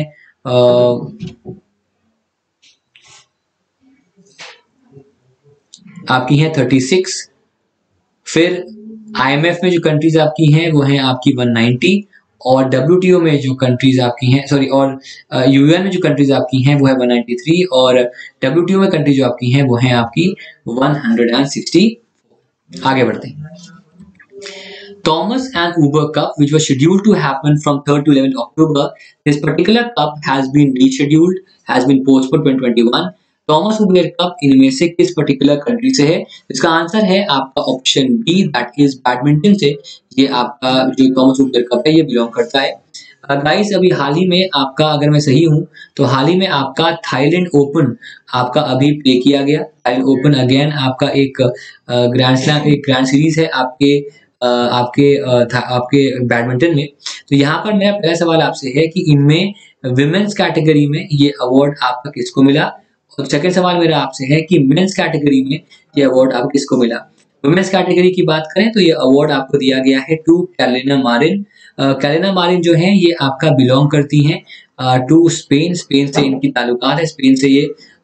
आपकी हैं थर्टी सिक्स। फिर आई एम एफ में जो कंट्रीज आपकी हैं वो हैं आपकी वन नाइंटी और डब्ल्यू टी ओ में जो कंट्रीज आपकी हैं सॉरी और यूएन में जो कंट्रीज आपकी हैं वो है वन नाइंटी थ्री और डब्ल्यू टी ओ में कंट्रीज जो आपकी हैं वो हैं आपकी वन सिक्सटी। आगे बढ़ते हैं। Thomas and Uber Cup, which was scheduled to happen from third to eleventh October, this particular cup has been rescheduled, has been postponed twenty twenty-one. Thomas Uber cup इनमें से किस पर्टिकुलर कंट्री से है? इसका answer है आपका option B, that is badminton से ये आपका जो थॉमस उबेर कप है ये बिलोंग करता है। गाइस अभी हाल ही में आपका, अगर मैं सही हूं तो हाल ही में आपका थाईलैंड ओपन आपका अभी प्ले किया गया। थाईलैंड ओपन अगेन आपका एक ग्रैंड स्लैम, एक ग्रैंड सीरीज है आपके आपके आपके बैडमिंटन में। तो यहाँ पर मेरा पहला सवाल आपसे है कि इनमें विमेन्स कैटेगरी में ये अवार्ड आपका किसको मिला? और सेकंड सवाल मेरा आपसे है कि मेंस कैटेगरी में ये अवार्ड आपको किसको मिला? वुमेन्स कैटेगरी की बात करें तो ये अवार्ड आपको दिया गया है to Carolina Marin. Carolina Marin जो है ये आपका बिलोंग करती हैं टू स्पेन। स्पेन से इनकी ताल्लुकात है, स्पेन से ये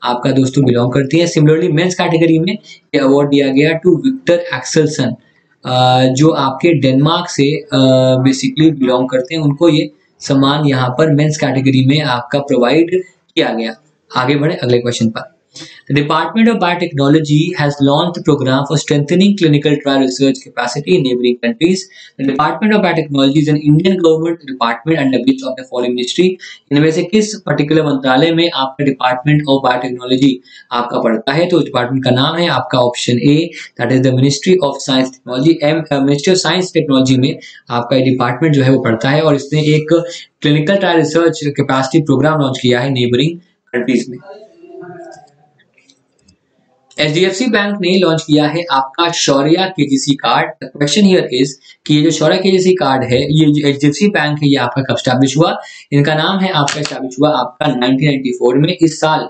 आपका दोस्तों बिलोंग करती है। सिमिलरली मेंस कैटेगरी में ये अवार्ड दिया गया टू विक्टर एक्सेलसन, जो आपके डेनमार्क से बेसिकली बिलोंग करते हैं, उनको ये सम्मान यहाँ पर मेंस कैटेगरी में आपका प्रोवाइड किया गया। आगे बढ़े अगले क्वेश्चन पर। The Department of Biotechnology has launched a program for strengthening clinical trial research capacity in neighboring countries. The Department of Biotechnology is an Indian government department under which of the following ministry? इनमें से किस particular मंत्रालय में आपका department of biotechnology आपका पड़ता है? तो उस डिपार्टमेंट का नाम है आपका option A, that is the ministry of science technology. Um ministry of science technology में आपका ये डिपार्टमेंट जो है वो पड़ता है, और इसने एक clinical trial research capacity programme launch किया है नेबरिंग कंट्रीज में। H D F C bank ने लॉन्च किया है आपका Shaurya K G C card. The question here is कि ये जो शौर्य के जी सी कार्ड है, ये जो H D F C bank है, ये आपका कब स्टैब्लिश हुआ? इनका नाम है आपका स्टैब्लिश हुआ आपका नाइनटीन नाइंटी फोर में, इस साल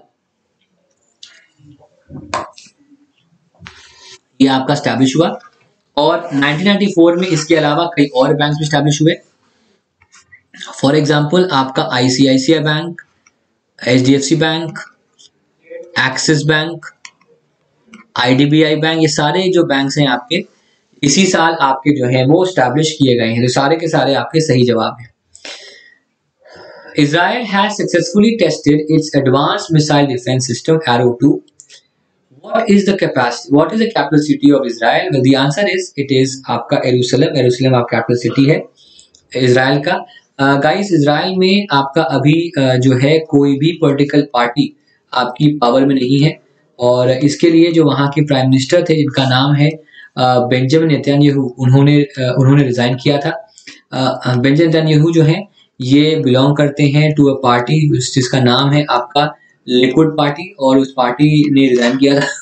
ये आपका स्टैब्लिश हुआ। और नाइनटीन नाइंटी फोर में इसके अलावा कई और बैंक भी स्टैब्लिश हुए। फॉर एग्जाम्पल आपका I C I C I bank, H D F C bank, Axis bank, I D B I bank, ये सारे जो बैंक्स हैं आपके इसी साल आपके जो है वो स्टैब्लिश किए गए हैं। तो सारे के सारे आपके सही जवाब हैं। Israel has successfully tested its advanced missile defense system Arrow two. What is the capacity? What is the capital city of Israel? Well, the answer is it is आपका Jerusalem. Jerusalem आपका capital city है Israel का। Guys uh, Israel में आपका अभी uh, जो है कोई भी पॉलिटिकल पार्टी आपकी पावर में नहीं है, और इसके लिए जो वहाँ के प्राइम मिनिस्टर थे जिनका नाम है बेंजामिन नेतन्याहू, उन्होंने उन्होंने रिजाइन किया था। बेंजामिन नेतन्याहू जो है ये बिलोंग करते हैं टू अ पार्टी जिसका नाम है आपका लिक्विड पार्टी, और उस पार्टी ने रिजाइन किया था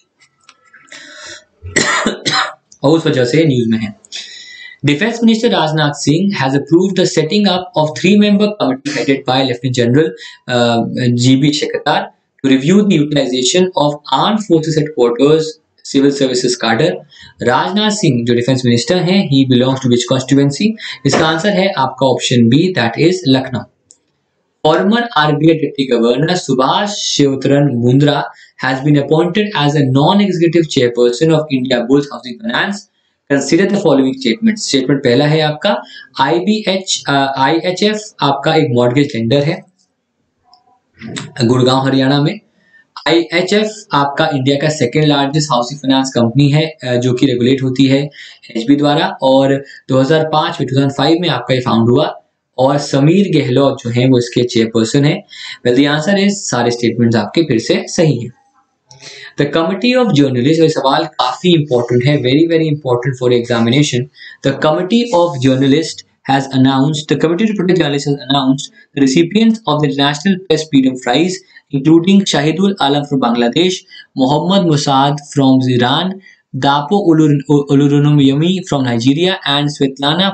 और उस वजह से न्यूज में है। Defense Minister Rajnath Singh has approved the setting up of three-member committee headed by Lieutenant General uh, G B Shekatar to review the utilization of armed forces headquarters civil services cadre. Rajnath Singh जो defence minister हैं, he belongs to which constituency? इसका answer है आपका option B, that is Lucknow. Former R B I Deputy Governor Subhash Shivataran Mundra has been appointed as a non-executive chairperson of India Bulls Housing Finance. Consider the following statements. Statement पहला है आपका I B H I H F आपका एक mortgage lender है गुड़गांव हरियाणा में। I H F आपका India का second largest housing finance company है जो कि रेगुलेट होती है एच बी द्वारा, और दो हज़ार पाँच में दो हज़ार पाँच में आपका ये फाउंड हुआ, और समीर गहलोत जो है वो इसके चेयरपर्सन है। वेल द आंसर इज सारे स्टेटमेंट्स आपके फिर से सही है। The Committee of Journalists, ये सवाल काफी important है, very very important for examination. The Committee of Journalists has announced, the Committee to Protect Journalists has announced the recipients of the International Press Freedom Prize, including Shahidul Alam from Bangladesh, Mohammad Mossad from Iran, Dapo Olurunoyemi from Nigeria, and Svetlana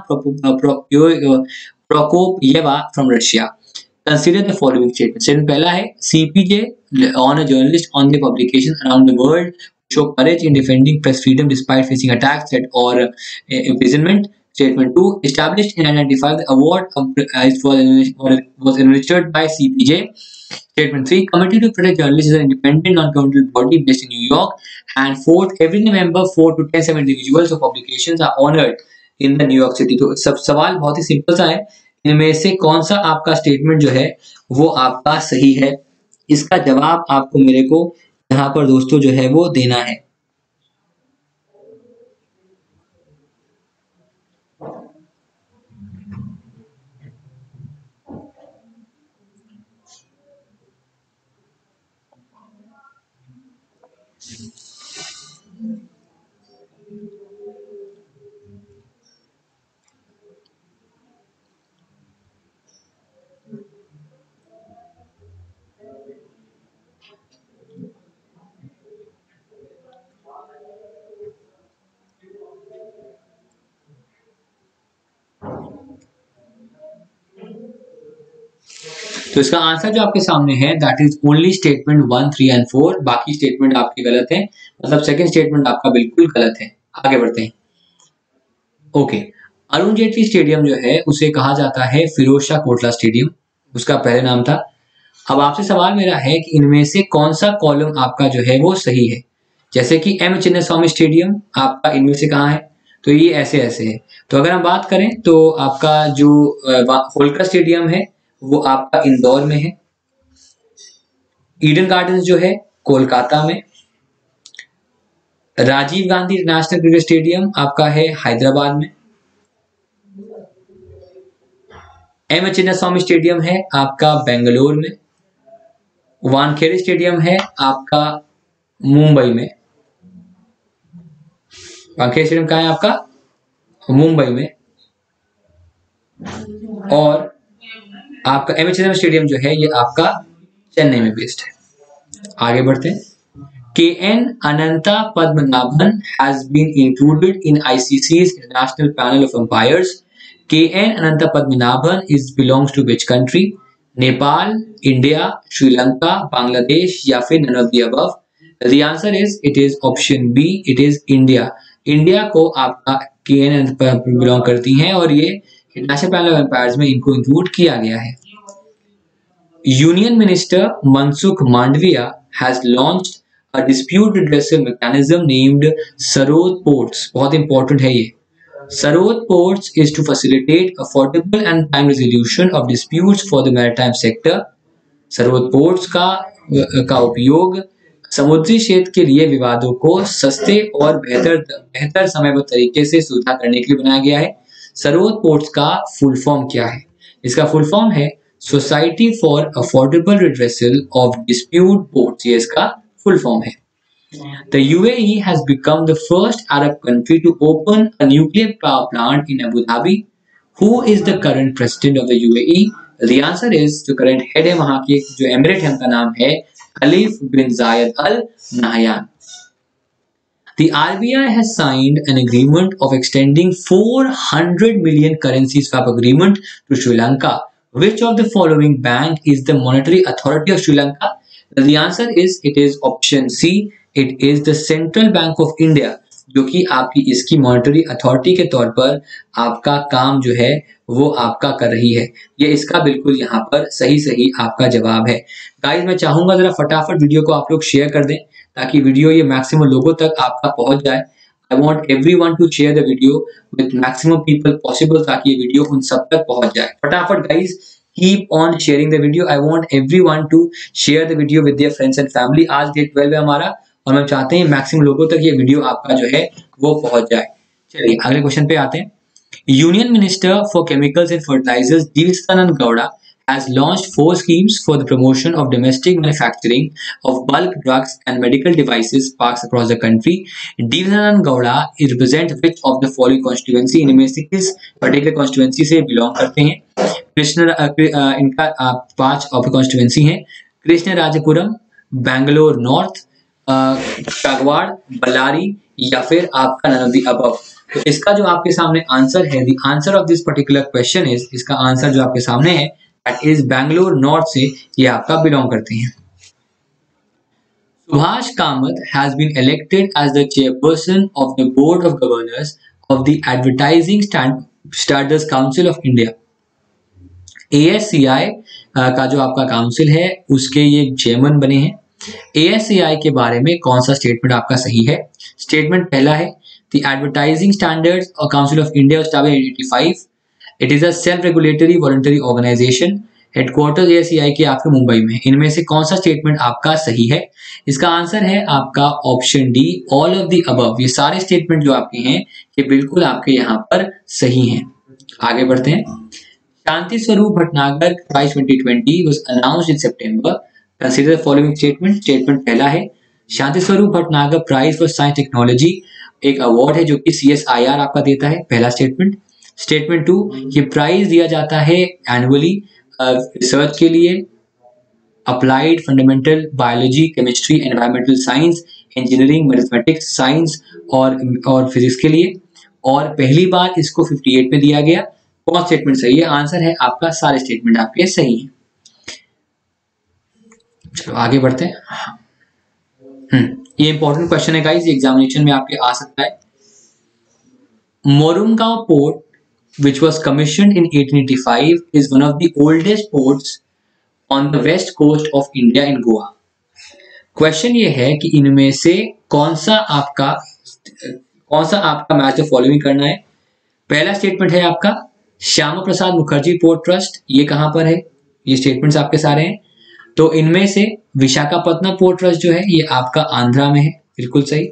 Prokopyeva from Russia. Consider the following statements. Statement पहला है C P J on a journalist on their publications around the world show courage in defending press freedom despite facing attacks, threat or uh, imprisonment. Statement two, established in nineteen ninety-five, the award was, was administered by C P J. Statement three, Committee to Protect Journalists is an independent non-governmental body based in New York. And fourth, every member four to ten seven individuals of publications are honored in the New York City. तो सब सवाल बहुत ही simple सा है, इनमें से कौन सा आपका स्टेटमेंट जो है वो आपका सही है? इसका जवाब आपको मेरे को यहाँ पर दोस्तों जो है वो देना है। तो इसका आंसर जो आपके सामने है that is only statement one three and four, बाकी स्टेटमेंट आपके गलत हैं, मतलब सेकंड स्टेटमेंट आपका बिल्कुल गलत है। आगे बढ़ते हैं। ओके, अरुण जेटली स्टेडियम जो है उसे कहा जाता है फिरोज शाह कोटला स्टेडियम, उसका पहले नाम था। अब आपसे सवाल मेरा है कि इनमें से कौन सा कॉलम आपका जो है वो सही है। जैसे कि एम चिन्नास्वामी स्टेडियम आपका इनमें से कहाँ है, तो ये ऐसे ऐसे है। तो अगर हम बात करें तो आपका जो होलकर स्टेडियम है वो आपका इंदौर में है। ईडन गार्डन्स जो है कोलकाता में। Rajiv Gandhi national cricket stadium आपका है हैदराबाद में। एम चिन्नास्वामी स्टेडियम है आपका बेंगलोर में। वानखेड़े स्टेडियम है आपका मुंबई में। वानखेड़े स्टेडियम कहाँ है आपका मुंबई में। और आपका एम चिदम्बरम स्टेडियम जो है ये आपका चेन्नई में बेस्ड है। आगे बढ़ते हैं। K N Anantha Padmanabhan has been included in I C C's International Panel of Umpires. K N Anantha Padmanabhan is belongs to which country? Nepal, India, Sri Lanka, Bangladesh या फिर none of the above? The answer is it is option B. It is India. India को आपका के N अनंता belong करती हैं और ये international panel of empires में इनको इंक्लूड किया गया है। Union minister Mansukh Mandaviya has launched a dispute redressal mechanism named SAROD Ports. बहुत इंपॉर्टेंट है ये। SAROD Ports is to facilitate affordable and time resolution of disputes for the maritime sector. SAROD Ports का का उपयोग समुद्री क्षेत्र के लिए विवादों को सस्ते और बेहतर बेहतर समयबद्ध तरीके से सुलझा करने के लिए बनाया गया है। सरोद पोर्ट्स का फुल फॉर्म क्या है? इसका फुल फॉर्म है society for affordable redressal of dispute ports. ये इसका फुल फॉर्म है। The U A E has become the first Arab country to open a nuclear power plant in Abu Dhabi. Who is the current president of the U A E? The answer is जो current head है वहां की जो emirate है उनका नाम है Khalifa bin Zayed Al Nahyan. The R B I has signed an agreement of extending four hundred million currency swap agreement to Sri Lanka. Which of the following bank is the monetary authority of Sri Lanka? The answer is it is option C. It is the Central Bank of India, जो कि आपकी इसकी monetary authority के तौर पर आपका काम जो है वो आपका कर रही है। ये इसका बिल्कुल यहाँ पर सही सही आपका जवाब है। गाइस मैं चाहूंगा जरा फटाफट वीडियो को आप लोग शेयर कर दें ताकि वीडियो ये मैक्सिमम लोगों तक आपका पहुंच जाए। I want everyone to share the video with maximum people possible ताकि ये वीडियो उन सब तक पहुंच जाए। फटाफट guys keep on sharing the video. I want everyone to share the video with their friends and family. आज डे ट्वेल्व है हमारा और हम चाहते हैं मैक्सिमम लोगों तक ये वीडियो आपका जो है वो पहुंच जाए। चलिए अगले क्वेश्चन पे आते हैं। Union minister for chemicals and fertilisers D V Sadananda Gowda has launched four schemes for the promotion of domestic manufacturing of bulk drugs and medical devices parks across the country. D V Sadanan Gowda represents which of the following constituency? इनमें से किस particular constituency से belong करते हैं? कृष्ण इनका पांच of constituency हैं। Krishna Rajapuram, Bangalore north, Kagwad, Ballari या फिर आपका नन ऑफ द अबव। तो इसका जो आपके सामने आंसर है, the answer of this particular question is, इसका आंसर जो आपके सामने है दैट इज बैंगलोर नॉर्थ से ये आपका बिलोंग करते हैं। Subhash Kamat has been elected as the chairperson of the board of governors of the Advertising Standards Council of India. A S C I का जो आपका काउंसिल है उसके ये चेयरमैन बने हैं। A S C I के बारे में कौन सा स्टेटमेंट आपका सही है? स्टेटमेंट पहला है The Advertising Standards Council of India was established in eighty eighty-five. It is a self-regulatory voluntary organization. Headquarter A S C I के आपके मुंबई में। इनमें से कौन सा स्टेटमेंट आपका सही है? इसका आंसर है आपका option D, all of the above. ये सारे स्टेटमेंट जो आपके हैं ये बिल्कुल आपके यहाँ पर सही हैं। आगे बढ़ते हैं। Shanti Swarup Bhatnagar prize twenty twenty was announced in September. Consider the following statement. Statement पहला है Shanti Swarup Bhatnagar prize for science technology एक अवार्ड है जो कि C S I R आपका देता है। पहला स्टेटमेंट। स्टेटमेंट टू, ये प्राइज दिया जाता है एनुअली रिसर्च के लिए, applied fundamental biology, chemistry, environmental science, engineering, mathematics, science और और फिजिक्स के लिए, और पहली बार इसको अट्ठावन में दिया गया। कौन स्टेटमेंट सही है? आंसर है आपका सारे स्टेटमेंट आपके सही हैं। चलो आगे बढ़ते हैं। हम्म ये इंपॉर्टेंट क्वेश्चन है गाइस, एग्जामिनेशन में आपके आ सकता है। Mormugao port which was commissioned in eighteen eighty-five is one of the oldest ports on the west coast of India in Goa. Question ये है कि इनमें से कौन सा आपका कौन सा आपका मैच ऑफ फॉलोइंग करना है। पहला स्टेटमेंट है आपका श्यामा प्रसाद मुखर्जी पोर्ट ट्रस्ट, ये कहां पर है, ये स्टेटमेंट्स आपके सारे हैं। तो इनमें से विशाखापत्तनम पोर्ट ट्रस्ट जो है ये आपका आंध्रा में है, बिल्कुल सही।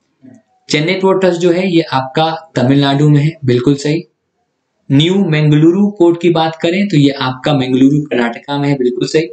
चेन्नई पोर्ट ट्रस्ट जो है ये आपका तमिलनाडु में है, बिल्कुल सही। न्यू मंगलुरु पोर्ट की बात करें तो ये आपका मंगलुरु कर्नाटका में है, बिल्कुल सही।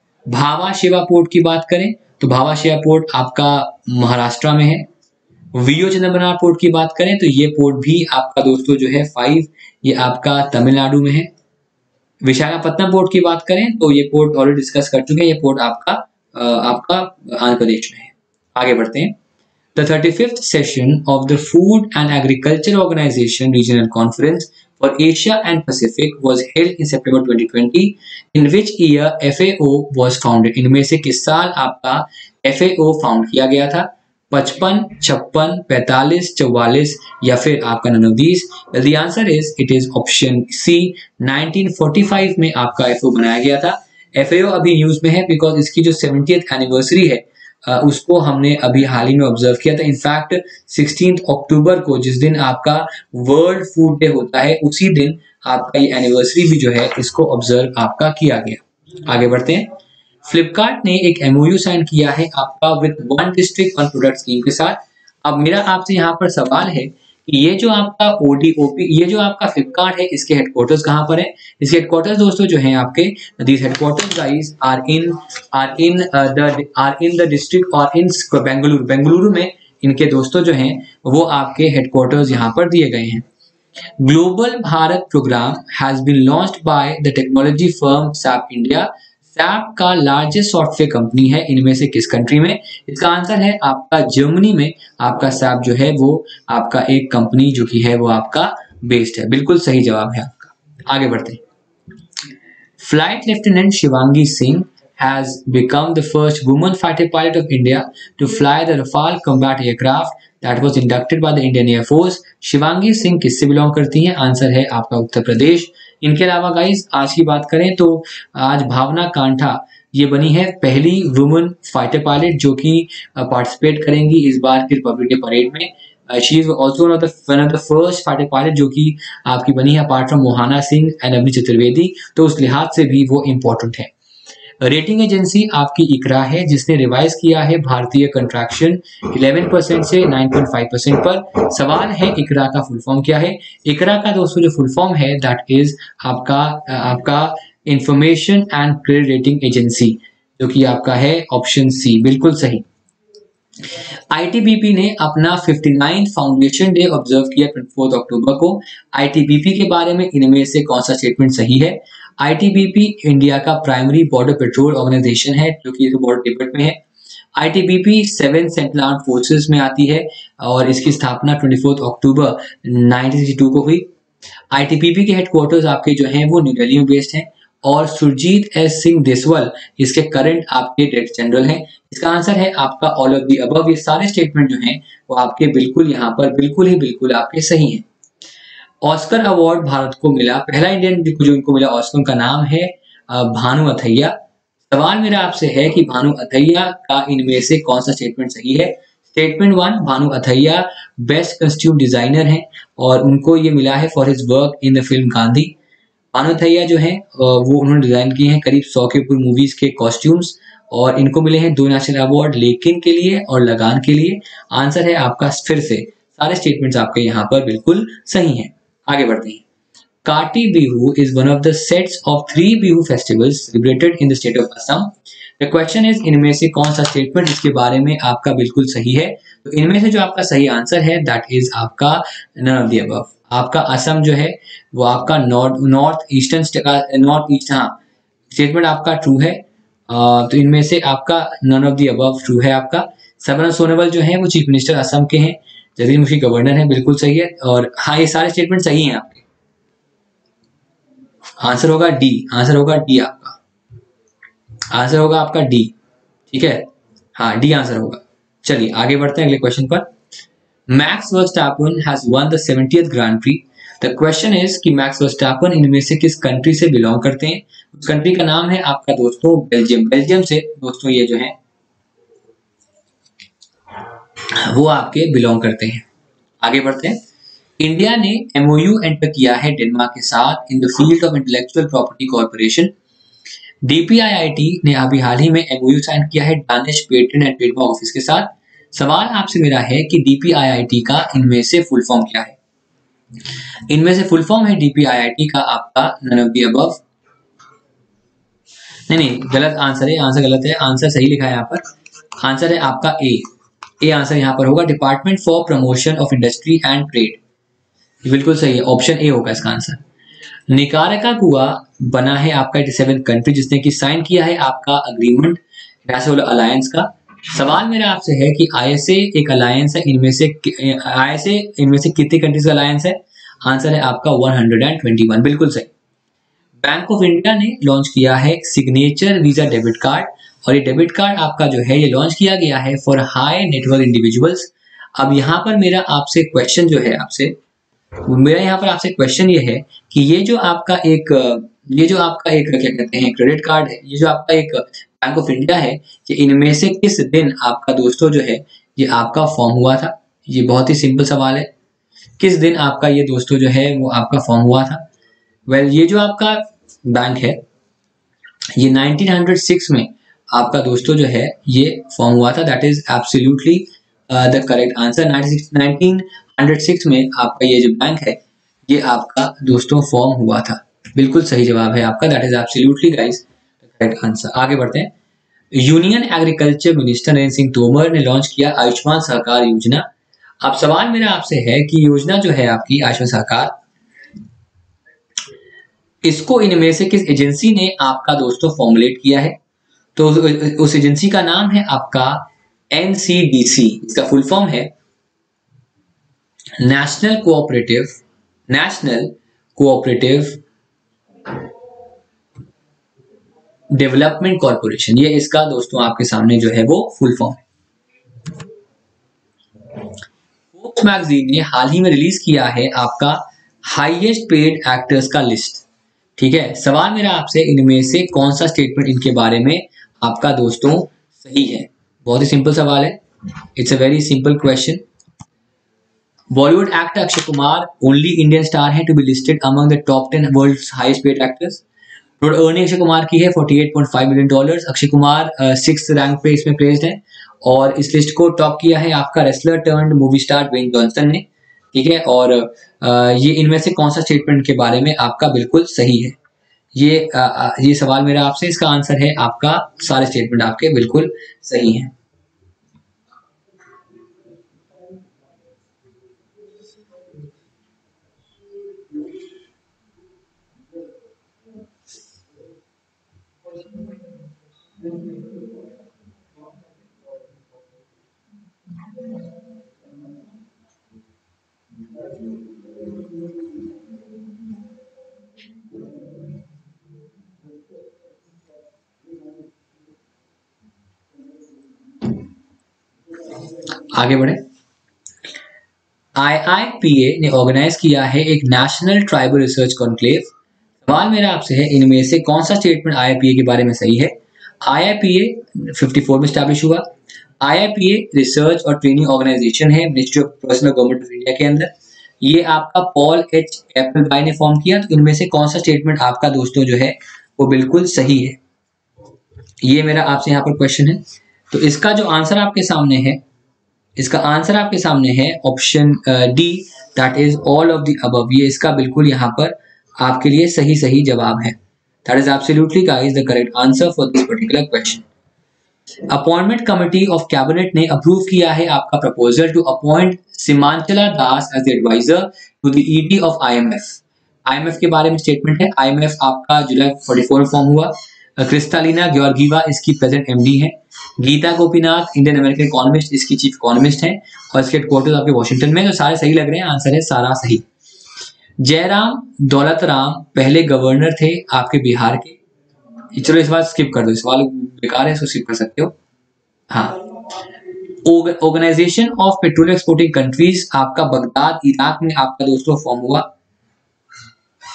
भावा शिवा पोर्ट की बात करें तो भावा शिवा पोर्ट आपका महाराष्ट्र में है। वियो चिदम्बरम पोर्ट की बात करें तो ये पोर्ट भी आपका दोस्तों जो है फाइव, ये आपका तमिलनाडु में है। विशाखापत्तनम पोर्ट की बात करें तो ये पोर्ट ऑलरेडी डिस्कस कर चुके हैं, ये पोर्ट आपका आपका आंध्र प्रदेश में है। आगे बढ़ते हैं। The thirty-fifth session of the Food and Agriculture Organization Regional Conference for Asia and Pacific was held in September twenty twenty. In which year F A O was founded? इनमें से किस साल आपका F A O फाउंड किया गया था? पचपन, छप्पन, पैतालीस, चौवालीस या फिर आपका none of these? Well, the answer is it is option C. nineteen forty-five में आपका F A O बनाया गया था। F A O अभी न्यूज में है बिकॉज इसकी जो सेवेंटियथ एनिवर्सरी है Uh, उसको हमने अभी हाल ही में ऑब्जर्व किया था। इनफैक्ट सिक्सटीन्थ अक्टूबर को जिस दिन आपका वर्ल्ड फूड डे होता है उसी दिन आपका ये एनिवर्सरी भी जो है इसको ऑब्जर्व आपका किया गया। आगे बढ़ते हैं। फ्लिपकार्ट ने एक एमओयू साइन किया है आपका with one district one product scheme के साथ। अब मेरा आपसे यहाँ पर सवाल है कि ये जो आपका ओडीओपी, ये जो आपका फ्लिपकार्ट है, इसके हेडक्वार्टर्स कहाँ पर है? इसके हेडक्वार्टर्स दोस्तों जो हैं आपके, these headquarters guys are in are in the are in the district और इन बेंगलुरु। बेंगलुरु में इनके दोस्तों जो हैं वो आपके हेडक्वार्टर्स यहाँ पर दिए गए हैं। Global Bharat program has been launched by the technology firm SAP India. SAP का लार्जेस्ट सॉफ्टवेयर कंपनी है इनमें से किस कंट्री में? इसका आंसर है आपका जर्मनी में आपका सैप जो है वो आपका एक कंपनी जो कि है वो आपका बेस्ड है, बिल्कुल सही जवाब है आपका। आगे बढ़ते हैं। Flight lieutenant Shivangi Singh has become the first woman fighter pilot of India to fly the Rafale combat aircraft that was inducted by the Indian Air Force. Shivangi Singh किससे बिलोंग करती हैं? आंसर है आपका उत्तर प्रदेश। इनके अलावा गाइस आज की बात करें तो आज भावना कांठा ये बनी है पहली वुमन फाइटर पायलट जो कि पार्टिसिपेट करेंगी इस बार की रिपब्लिक डे परेड में। She is also one of the one of the first fighter pilot जो कि आपकी बनी है apart from Mohana Singh and Avani Chaturvedi, तो उस लिहाज से भी वो इम्पोर्टेंट है। रेटिंग एजेंसी आपकी इकरा है जिसने रिवाइज किया है भारतीय कंट्रैक्शन इलेवन परसेंट से नाइन पॉइंट फाइव परसेंट पर। सवाल है इकरा का फुल फॉर्म क्या है? इकरा का दोस्तों जो फुल फॉर्म है दैट इज आपका आपका information and credit rating agency, जो कि आपका है ऑप्शन सी, बिल्कुल सही। आईटीबीपी ने अपना fifty ninth foundation day observe किया चौबीस अक्टूबर को। आईटीबीपी के बारे में इनमें से कौन सा स्टेटमेंट सही है? आईटीबीपी इंडिया का प्राइमरी बॉर्डर पेट्रोल ऑर्गेनाइजेशन है जो कि बॉर्डर टिबेट में है। ITBP seven central armed forces में आती है और इसकी स्थापना चौबीस अक्टूबर नाइनटीन सिक्सटी टू को हुई। आईटीबीपी के हेडक्वार्टर्स आपके जो हैं वो न्यू दिल्ली में बेस्ड हैं और सुरजीत एस सिंह देसवाल इसके करंट आपके डायरेक्टर जनरल हैं। इसका आंसर है आपका ऑल ऑफ दी अबव। ये सारे स्टेटमेंट जो हैं वो आपके बिल्कुल यहाँ पर बिल्कुल ही बिल्कुल आपके सही हैं। ऑस्कर अवार्ड भारत को मिला, पहला इंडियन जो इनको मिला ऑस्कर का नाम है भानु अथैया। सवाल मेरा आपसे है कि भानु अथैया का इनमें से कौन सा स्टेटमेंट सही है? Statement one, Bhanu Athaiya best costume designer हैं और उनको ये मिला है for his work in the film Gandhi. Bhanu Athaiya जो है वो उन्होंने डिजाइन किए हैं करीब सौ के ऊपर मूवीज के कॉस्ट्यूम्स और इनको मिले हैं दो नेशनल अवार्ड, लेकिन के लिए और लगान के लिए। आंसर है आपका फिर से सारे स्टेटमेंट्स आपके यहाँ पर बिल्कुल सही हैं। आगे बढ़ते हैं। Kati Bihu is one of the sets of three Bihu festivals celebrated in the state of Assam. The question is इनमें से कौन सा स्टेटमेंट इसके बारे में आपका बिल्कुल सही है? तो इनमें से जो आपका सही आंसर है दैट इज आपका नन ऑफ द अबव। आपका असम जो है वो आपका north north eastern north east हाँ स्टेटमेंट आपका ट्रू है। आ, तो इनमें से आपका none of the above true है। आपका सर्बानंद सोनोवाल जो है वो चीफ मिनिस्टर असम के हैं, जगदीश मुखी गवर्नर है, बिल्कुल सही है। और हाँ ये सारे स्टेटमेंट सही हैं आपके। आंसर होगा डी, आंसर होगा डी आपका आंसर होगा आपका डी, ठीक है, हाँ डी आंसर होगा। चलिए आगे बढ़ते हैं अगले क्वेश्चन पर। Max Verstappen has won the seventieth grand prix the question is कि मैक्स वर्स्टैपन इनमें से किस कंट्री से बिलोंग करते हैं। उस कंट्री का नाम है आपका दोस्तों बेल्जियम। बेल्जियम से दोस्तों ये जो है वो आपके बिलोंग करते हैं। आगे बढ़ते हैं। इंडिया ने एमओयू एंटर किया है डेनमार्क के साथ in the field of intellectual property corporation. DPIIT ने अभी हाल ही में एमओयू साइन किया है Danish patent and trademark office के साथ। सवाल आपसे मेरा है कि डीपीआईआईटी का इनमें से फुल फॉर्म क्या है। इनमें से फुल फॉर्म है डीपीआईआईटी का आपका नन ऑफ द अबव। नहीं नहीं गलत आंसर है, आंसर गलत है, आंसर सही लिखा है यहाँ पर। आंसर है आपका ए। ए आंसर यहाँ पर होगा department for promotion of industry and trade. बिल्कुल सही है, ऑप्शन ए होगा इसका आंसर। निकाराका कुआ बना है आपका सत्तासी कंट्री जिसने कि साइन किया है आपका अग्रीमेंट इंटरनेशनल अलायंस का। सवाल मेरा आपसे है कि आईएसए एक अलायंस है, इनमें से आईएसए इनमें से कितने कंट्रीज का अलायंस है। आंसर है आपका एक सौ इक्कीस। बिल्कुल सही। बैंक ऑफ इंडिया ने लॉन्च किया है सिग्नेचर वीजा डेबिट कार्ड और ये डेबिट कार्ड आपका जो है ये लॉन्च किया गया है फॉर हाई नेटवर्क इंडिविजुअल्स। अब यहाँ पर मेरा आपसे क्वेश्चन जो है आपसे मेरा यहाँ पर आपसे क्वेश्चन ये है कि ये जो आपका एक ये जो आपका एक क्या कहते हैं क्रेडिट कार्ड है, ये जो आपका एक बैंक ऑफ इंडिया है, ये इनमें से किस दिन आपका दोस्तों जो है ये आपका फॉर्म हुआ था। ये बहुत ही सिंपल सवाल है, किस दिन आपका ये दोस्तों जो है वो आपका फॉर्म हुआ था। वेल well, ये जो आपका बैंक है ये नाइनटीन ओ सिक्स में आपका दोस्तों जो है ये फॉर्म हुआ था। That is absolutely the correct answer. Nineteen oh six में आपका ये जो बैंक है ये आपका दोस्तों फॉर्म हुआ था। बिल्कुल सही जवाब है आपका। That is absolutely guys the correct answer. आगे बढ़ते हैं। Union agriculture minister Narendra Singh Tomar ने लॉन्च किया आयुष्मान सहकार योजना। अब सवाल मेरा आपसे है कि योजना जो है आपकी आयुष्मान सहकार, इसको इनमें से किस एजेंसी ने आपका दोस्तों फॉर्मुलेट किया है। तो उस एजेंसी का नाम है आपका एनसीडीसी। इसका फुल फॉर्म है national cooperative national cooperative development corporation. ये इसका दोस्तों आपके सामने जो है वो फुल फॉर्म है। फोर्ब्स मैगजीन ने हाल ही में रिलीज किया है आपका हाईएस्ट पेड एक्टर्स का लिस्ट। ठीक है, सवाल मेरा आपसे इनमें से कौन सा स्टेटमेंट इनके बारे में आपका दोस्तों सही है। बहुत ही सिंपल सवाल है, it's a very simple question. Bollywood actor Akshay Kumar only Indian star है to be listed among the top ten world's highest paid actors. Total earning Akshay Kumar की है अड़तालीस पॉइंट पाँच million dollars. Akshay Kumar six rank पे इसमें प्लेस्ड है और इस लिस्ट को टॉप किया है आपका wrestler turned movie star Dwayne Johnson ने। ठीक है, और आ, ये इनमें से कौन सा स्टेटमेंट के बारे में आपका बिल्कुल सही है। ये आ, ये सवाल मेरा आपसे, इसका आंसर है आपका सारे स्टेटमेंट आपके बिल्कुल सही हैं। आगे बढ़े। आईआईपीए ने ऑर्गेनाइज किया है एक नेशनल ट्राइबल रिसर्च कॉन्क्लेव। सवाल मेरा आपसे है इनमें से कौन सा स्टेटमेंट आईआईपीए के बारे में सही है। आईआईपीए चौवन में स्टैब्लिश हुआ। आईआईपीए रिसर्च और ट्रेनिंग ऑर्गेनाइजेशन है ministry of personnel government of India के अंदर। ये आपका पॉल एच एप्पलबाई ने फॉर्म किया। तो इनमें से कौन सा स्टेटमेंट आपका दोस्तों जो है वो बिल्कुल सही है। ये मेरा आपसे यहाँ पर क्वेश्चन है। तो इसका जो आंसर आपके सामने है, इसका आंसर आपके सामने है option D, that is all of the above. ये इसका बिल्कुल यहाँ पर आपके लिए सही सही जवाब है। That is absolutely guys the correct answer for this particular question. Appointment committee of cabinet ने अप्रूव किया है आपका proposal to appoint Seemanchala Das as the adviser to the ED of IMF. IMF के बारे में स्टेटमेंट है। आईएमएफ आपका जुलाई चौवालीस में फॉर्म हुआ। क्रिस्टालिना ग्योर्गीवा इसकी प्रेजेंट एमडी है। Gita Gopinath Indian American economist इसकी चीफ इकोनॉमिस्ट है और इसके हेडक्वार्टर्स आपके वॉशिंगटन में। तो सारे सही लग रहे हैं, आंसर है सारा सही। जयराम दौलत राम पहले गवर्नर थे आपके बिहार के। चलो इस बार स्किप कर दो, इस सवाल बेकार है, इसको स्किप कर सकते हो। हाँ, organisation of petroleum exporting countries आपका बगदाद इराक में आपका दोस्तों फॉर्म हुआ।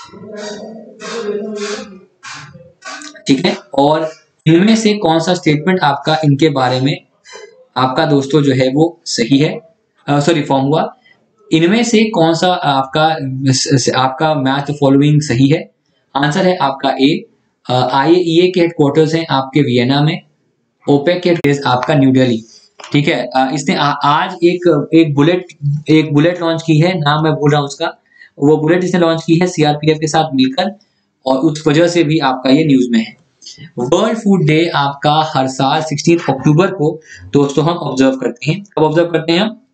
ठीक है, और इनमें से कौन सा स्टेटमेंट आपका इनके बारे में आपका दोस्तों जो है वो सही है, सॉरी फॉर्म हुआ, इनमें से कौन सा आपका आपका मैच फॉलोइंग सही है। आंसर है आपका ए, आईएईए के हेडक्वार्टर्स हैं आपके वियना में, ओपेक के हेडक्वार्टर्स आपका न्यू दिल्ली। ठीक है, आ, इसने आ, आज एक एक बुलेट एक बुलेट लॉन्च की है, नाम मैं भूल रहा हूँ उसका, वो बुलेट इसने लॉन्च की है सीआरपीएफ के साथ मिलकर, और उस वजह से भी आपका ये न्यूज में है। वर्ल्ड फूड डे आपका हर साल सोलह अक्टूबर को दोस्तों हम ऑब्जर्व करते हैं। कब ऑब्जर्व करते हैं हम?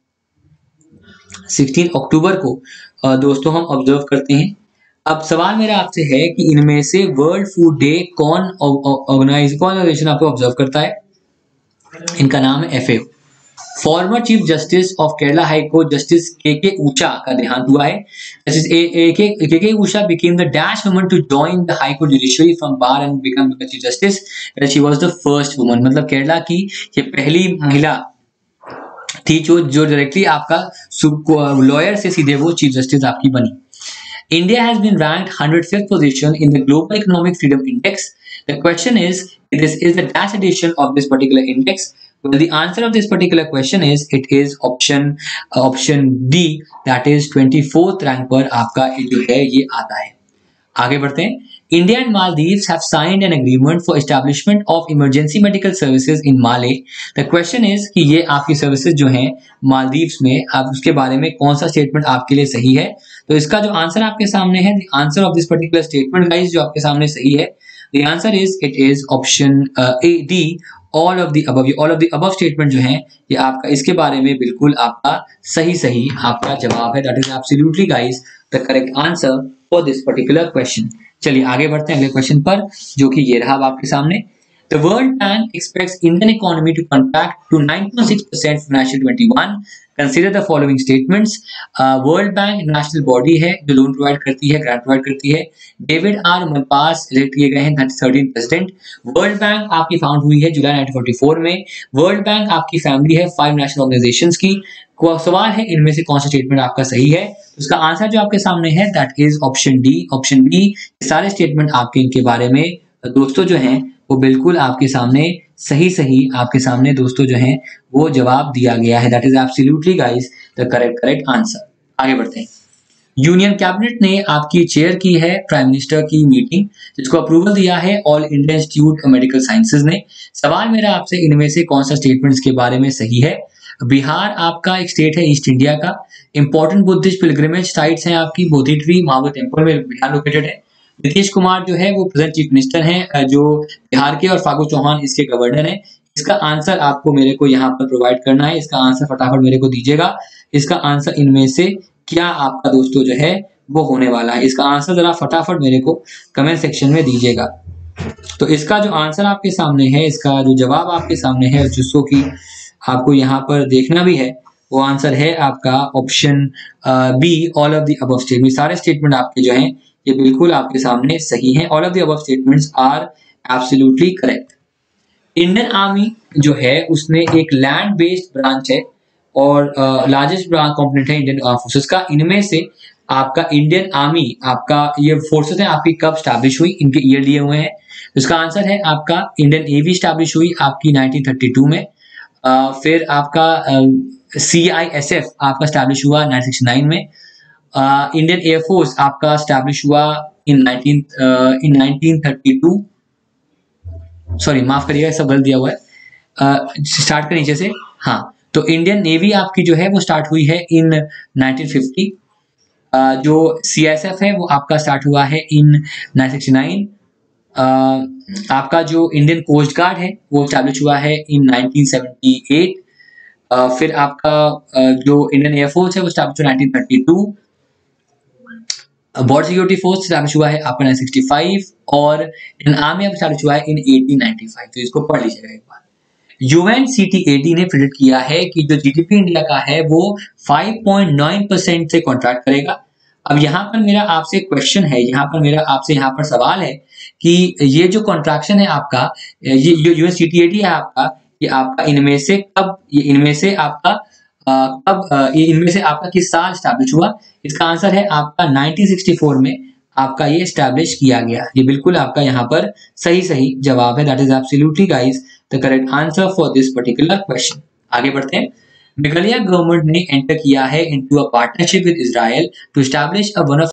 सोलह अक्टूबर को दोस्तों हम ऑब्जर्व करते हैं। अब सवाल मेरा आपसे है कि इनमें से वर्ल्ड फूड डे कौन ऑर्गेनाइज कौन ऑर्गेनाइजेशन आपको ऑब्जर्व करता है? इनका नाम है FAO. Former chief justice of Kerala high court justice K K Usha का देहांत हुआ है। Justice K K Usha became the dash woman to join the high court judiciary from bar and become the chief justice, and she was the first woman। मतलब केरला की ये पहली महिला थी जो जो डायरेक्टली आपका लॉयर से सीधे वो चीफ जस्टिस आपकी बनी। India has been ranked one hundred fifth position in the Global Economic Freedom Index. The question is, this is the dash edition of this particular index. Well, the answer of this particular question is it is option uh, option D, that is twenty-fourth rank पर आपका जो है ये आता है। आगे बढ़ते हैं। India and Maldives have signed an agreement for establishment of emergency medical services in Malé. The question is कि ये आपकी सर्विसेज जो हैं मालदीव्स में, आप उसके बारे में कौन सा स्टेटमेंट आपके लिए सही है? तो इसका जो आंसर आपके सामने है, the answer of this particular statement guys जो आपके सामने सही है, the answer is it is option uh, A D, all of the above। all of the above statement जो है ये आपका इसके बारे में बिल्कुल आपका सही सही आपका जवाब है। That is absolutely guys the correct answer for this particular question। चलिए आगे बढ़ते हैं अगले क्वेश्चन पर, जो कि ये रहा आपके सामने। The World Bank expects Indian economy to contract to nine point six percent for financial twenty-one. Consider the following statements। uh, World Bank national body है जो लोन प्रोवाइड करती है, ग्रांट प्रोवाइड करती है। डेविड आर मलपास इलेक्ट किए गए हैं thirteen president. World bank आपकी फाउंड हुई है जुलाई नाइनटीन फोर्टी फोर में। वर्ल्ड बैंक आपकी फैमिली है फाइव नेशनल ऑर्गेनाइजेशंस की। सवाल है इनमें से कौन सा स्टेटमेंट आपका सही है? उसका आंसर जो आपके सामने है that is option D. Option B, सारे स्टेटमेंट आपके इनके बारे में दोस्तों जो हैं वो बिल्कुल आपके सामने सही सही आपके सामने दोस्तों जो हैं वो जवाब दिया गया है। That is absolutely guys the correct correct answer. आगे बढ़ते हैं। यूनियन कैबिनेट ने आपकी चेयर की है प्राइम मिनिस्टर की मीटिंग, जिसको अप्रूवल दिया है all India institute of medical sciences ने। सवाल मेरा आपसे इनमें से कौन सा स्टेटमेंट इसके बारे में सही है? बिहार आपका एक स्टेट है ईस्ट इंडिया का। इंपॉर्टेंट बुद्धिस्ट पिलग्रिमेज साइट्स हैं आपकी बोधि ट्री महाबोधि टेम्पल में बिहार लोकेटेड है। नीतीश कुमार जो है वो प्रेजेंट चीफ मिनिस्टर हैं जो बिहार के, और फागू चौहान इसके गवर्नर हैं। इसका आंसर आपको मेरे को यहाँ पर प्रोवाइड करना है। इसका आंसर फटाफट मेरे को दीजिएगा। इसका आंसर इनमें से क्या आपका दोस्तों जो है वो होने वाला है? इसका आंसर जरा फटाफट मेरे को कमेंट सेक्शन में दीजिएगा। तो इसका जो आंसर आपके सामने है, इसका जो जवाब आपके सामने है, जिसको कि आपको यहाँ पर देखना भी है, वो आंसर है आपका option B, all of the above statement. सारे स्टेटमेंट आपके जो हैं ये बिल्कुल आपके सामने सही हैं। All of the above statements are absolutely correct. Indian army जो है उसने एक लैंड बेस्ड ब्रांच है और लार्जेस्ट कंपोनेंट है इंडियन आर्म फोर्सेस का। इनमें से आपका इंडियन आर्मी आपका ये फोर्सेस है आपकी कब स्टैब्लिश हुई, इनके ईयर दिए हुए हैं। इसका आंसर है आपका इंडियन नेवी स्टैब्लिश हुई आपकी नाइनटीन थर्टी टू में। uh, फिर आपका सी आई एस एफ आपका स्टैब्लिश हुआ नाइनटीन सिक्सटी नाइन में। इंडियन एयरफोर्स आपका स्टैब्लिश हुआ in nineteen in nineteen thirty two. Sorry माफ करिएगा, सब गलत दिया हुआ है, स्टार्ट uh, कर नीचे से। हाँ, तो इंडियन नेवी आपकी जो है वो स्टार्ट हुई है इन नाइनटीन फिफ्टी। uh, जो सी एस एफ है वो आपका स्टार्ट हुआ है in nineteen sixty nine. uh, आपका जो इंडियन कोस्ट गार्ड है वो स्टैब्लिश हुआ है in nineteen seventy eight. uh, फिर आपका uh, जो इंडियन एयरफोर्स है वो स्टैब्लिश हुआ nineteen thirty two. Border security force establish हुआ है आपका नाइनटीन सिक्सटी फाइव, और इंडियन आर्मी आपका स्टैब्लिश हुआ है इन एटीन नाइंटी फाइव। तो इसको पढ़ लीजिएगा एक बार। यूएनसीटीएडी ने प्रेडिक्ट किया है कि जो जीडीपी इंडिया का है वो फाइव पॉइंट नाइन परसेंट से कॉन्ट्रैक्ट करेगा। अब यहाँ पर मेरा आपसे क्वेश्चन है, यहाँ पर मेरा आपसे यहाँ पर सवाल है कि ये जो कॉन्ट्रैक्शन है आपका, ये यूएनसीटीएडी है आपका, ये आपका इनमें से कब ये इनमें से आपका कब ये इनमें से आपका किस साल स्टैब्लिश हुआ? इसका आंसर है आपका नाइनटीन सिक्सटी फोर में आपका ये स्टैब्लिश किया गया। ये बिल्कुल आपका यहाँ पर सही सही जवाब है। That is absolutely guys the correct answer for this particular question. आगे बढ़ते हैं। मेघालय गवर्नमेंट ने एंटर किया है into a partnership with Israel to establish a one of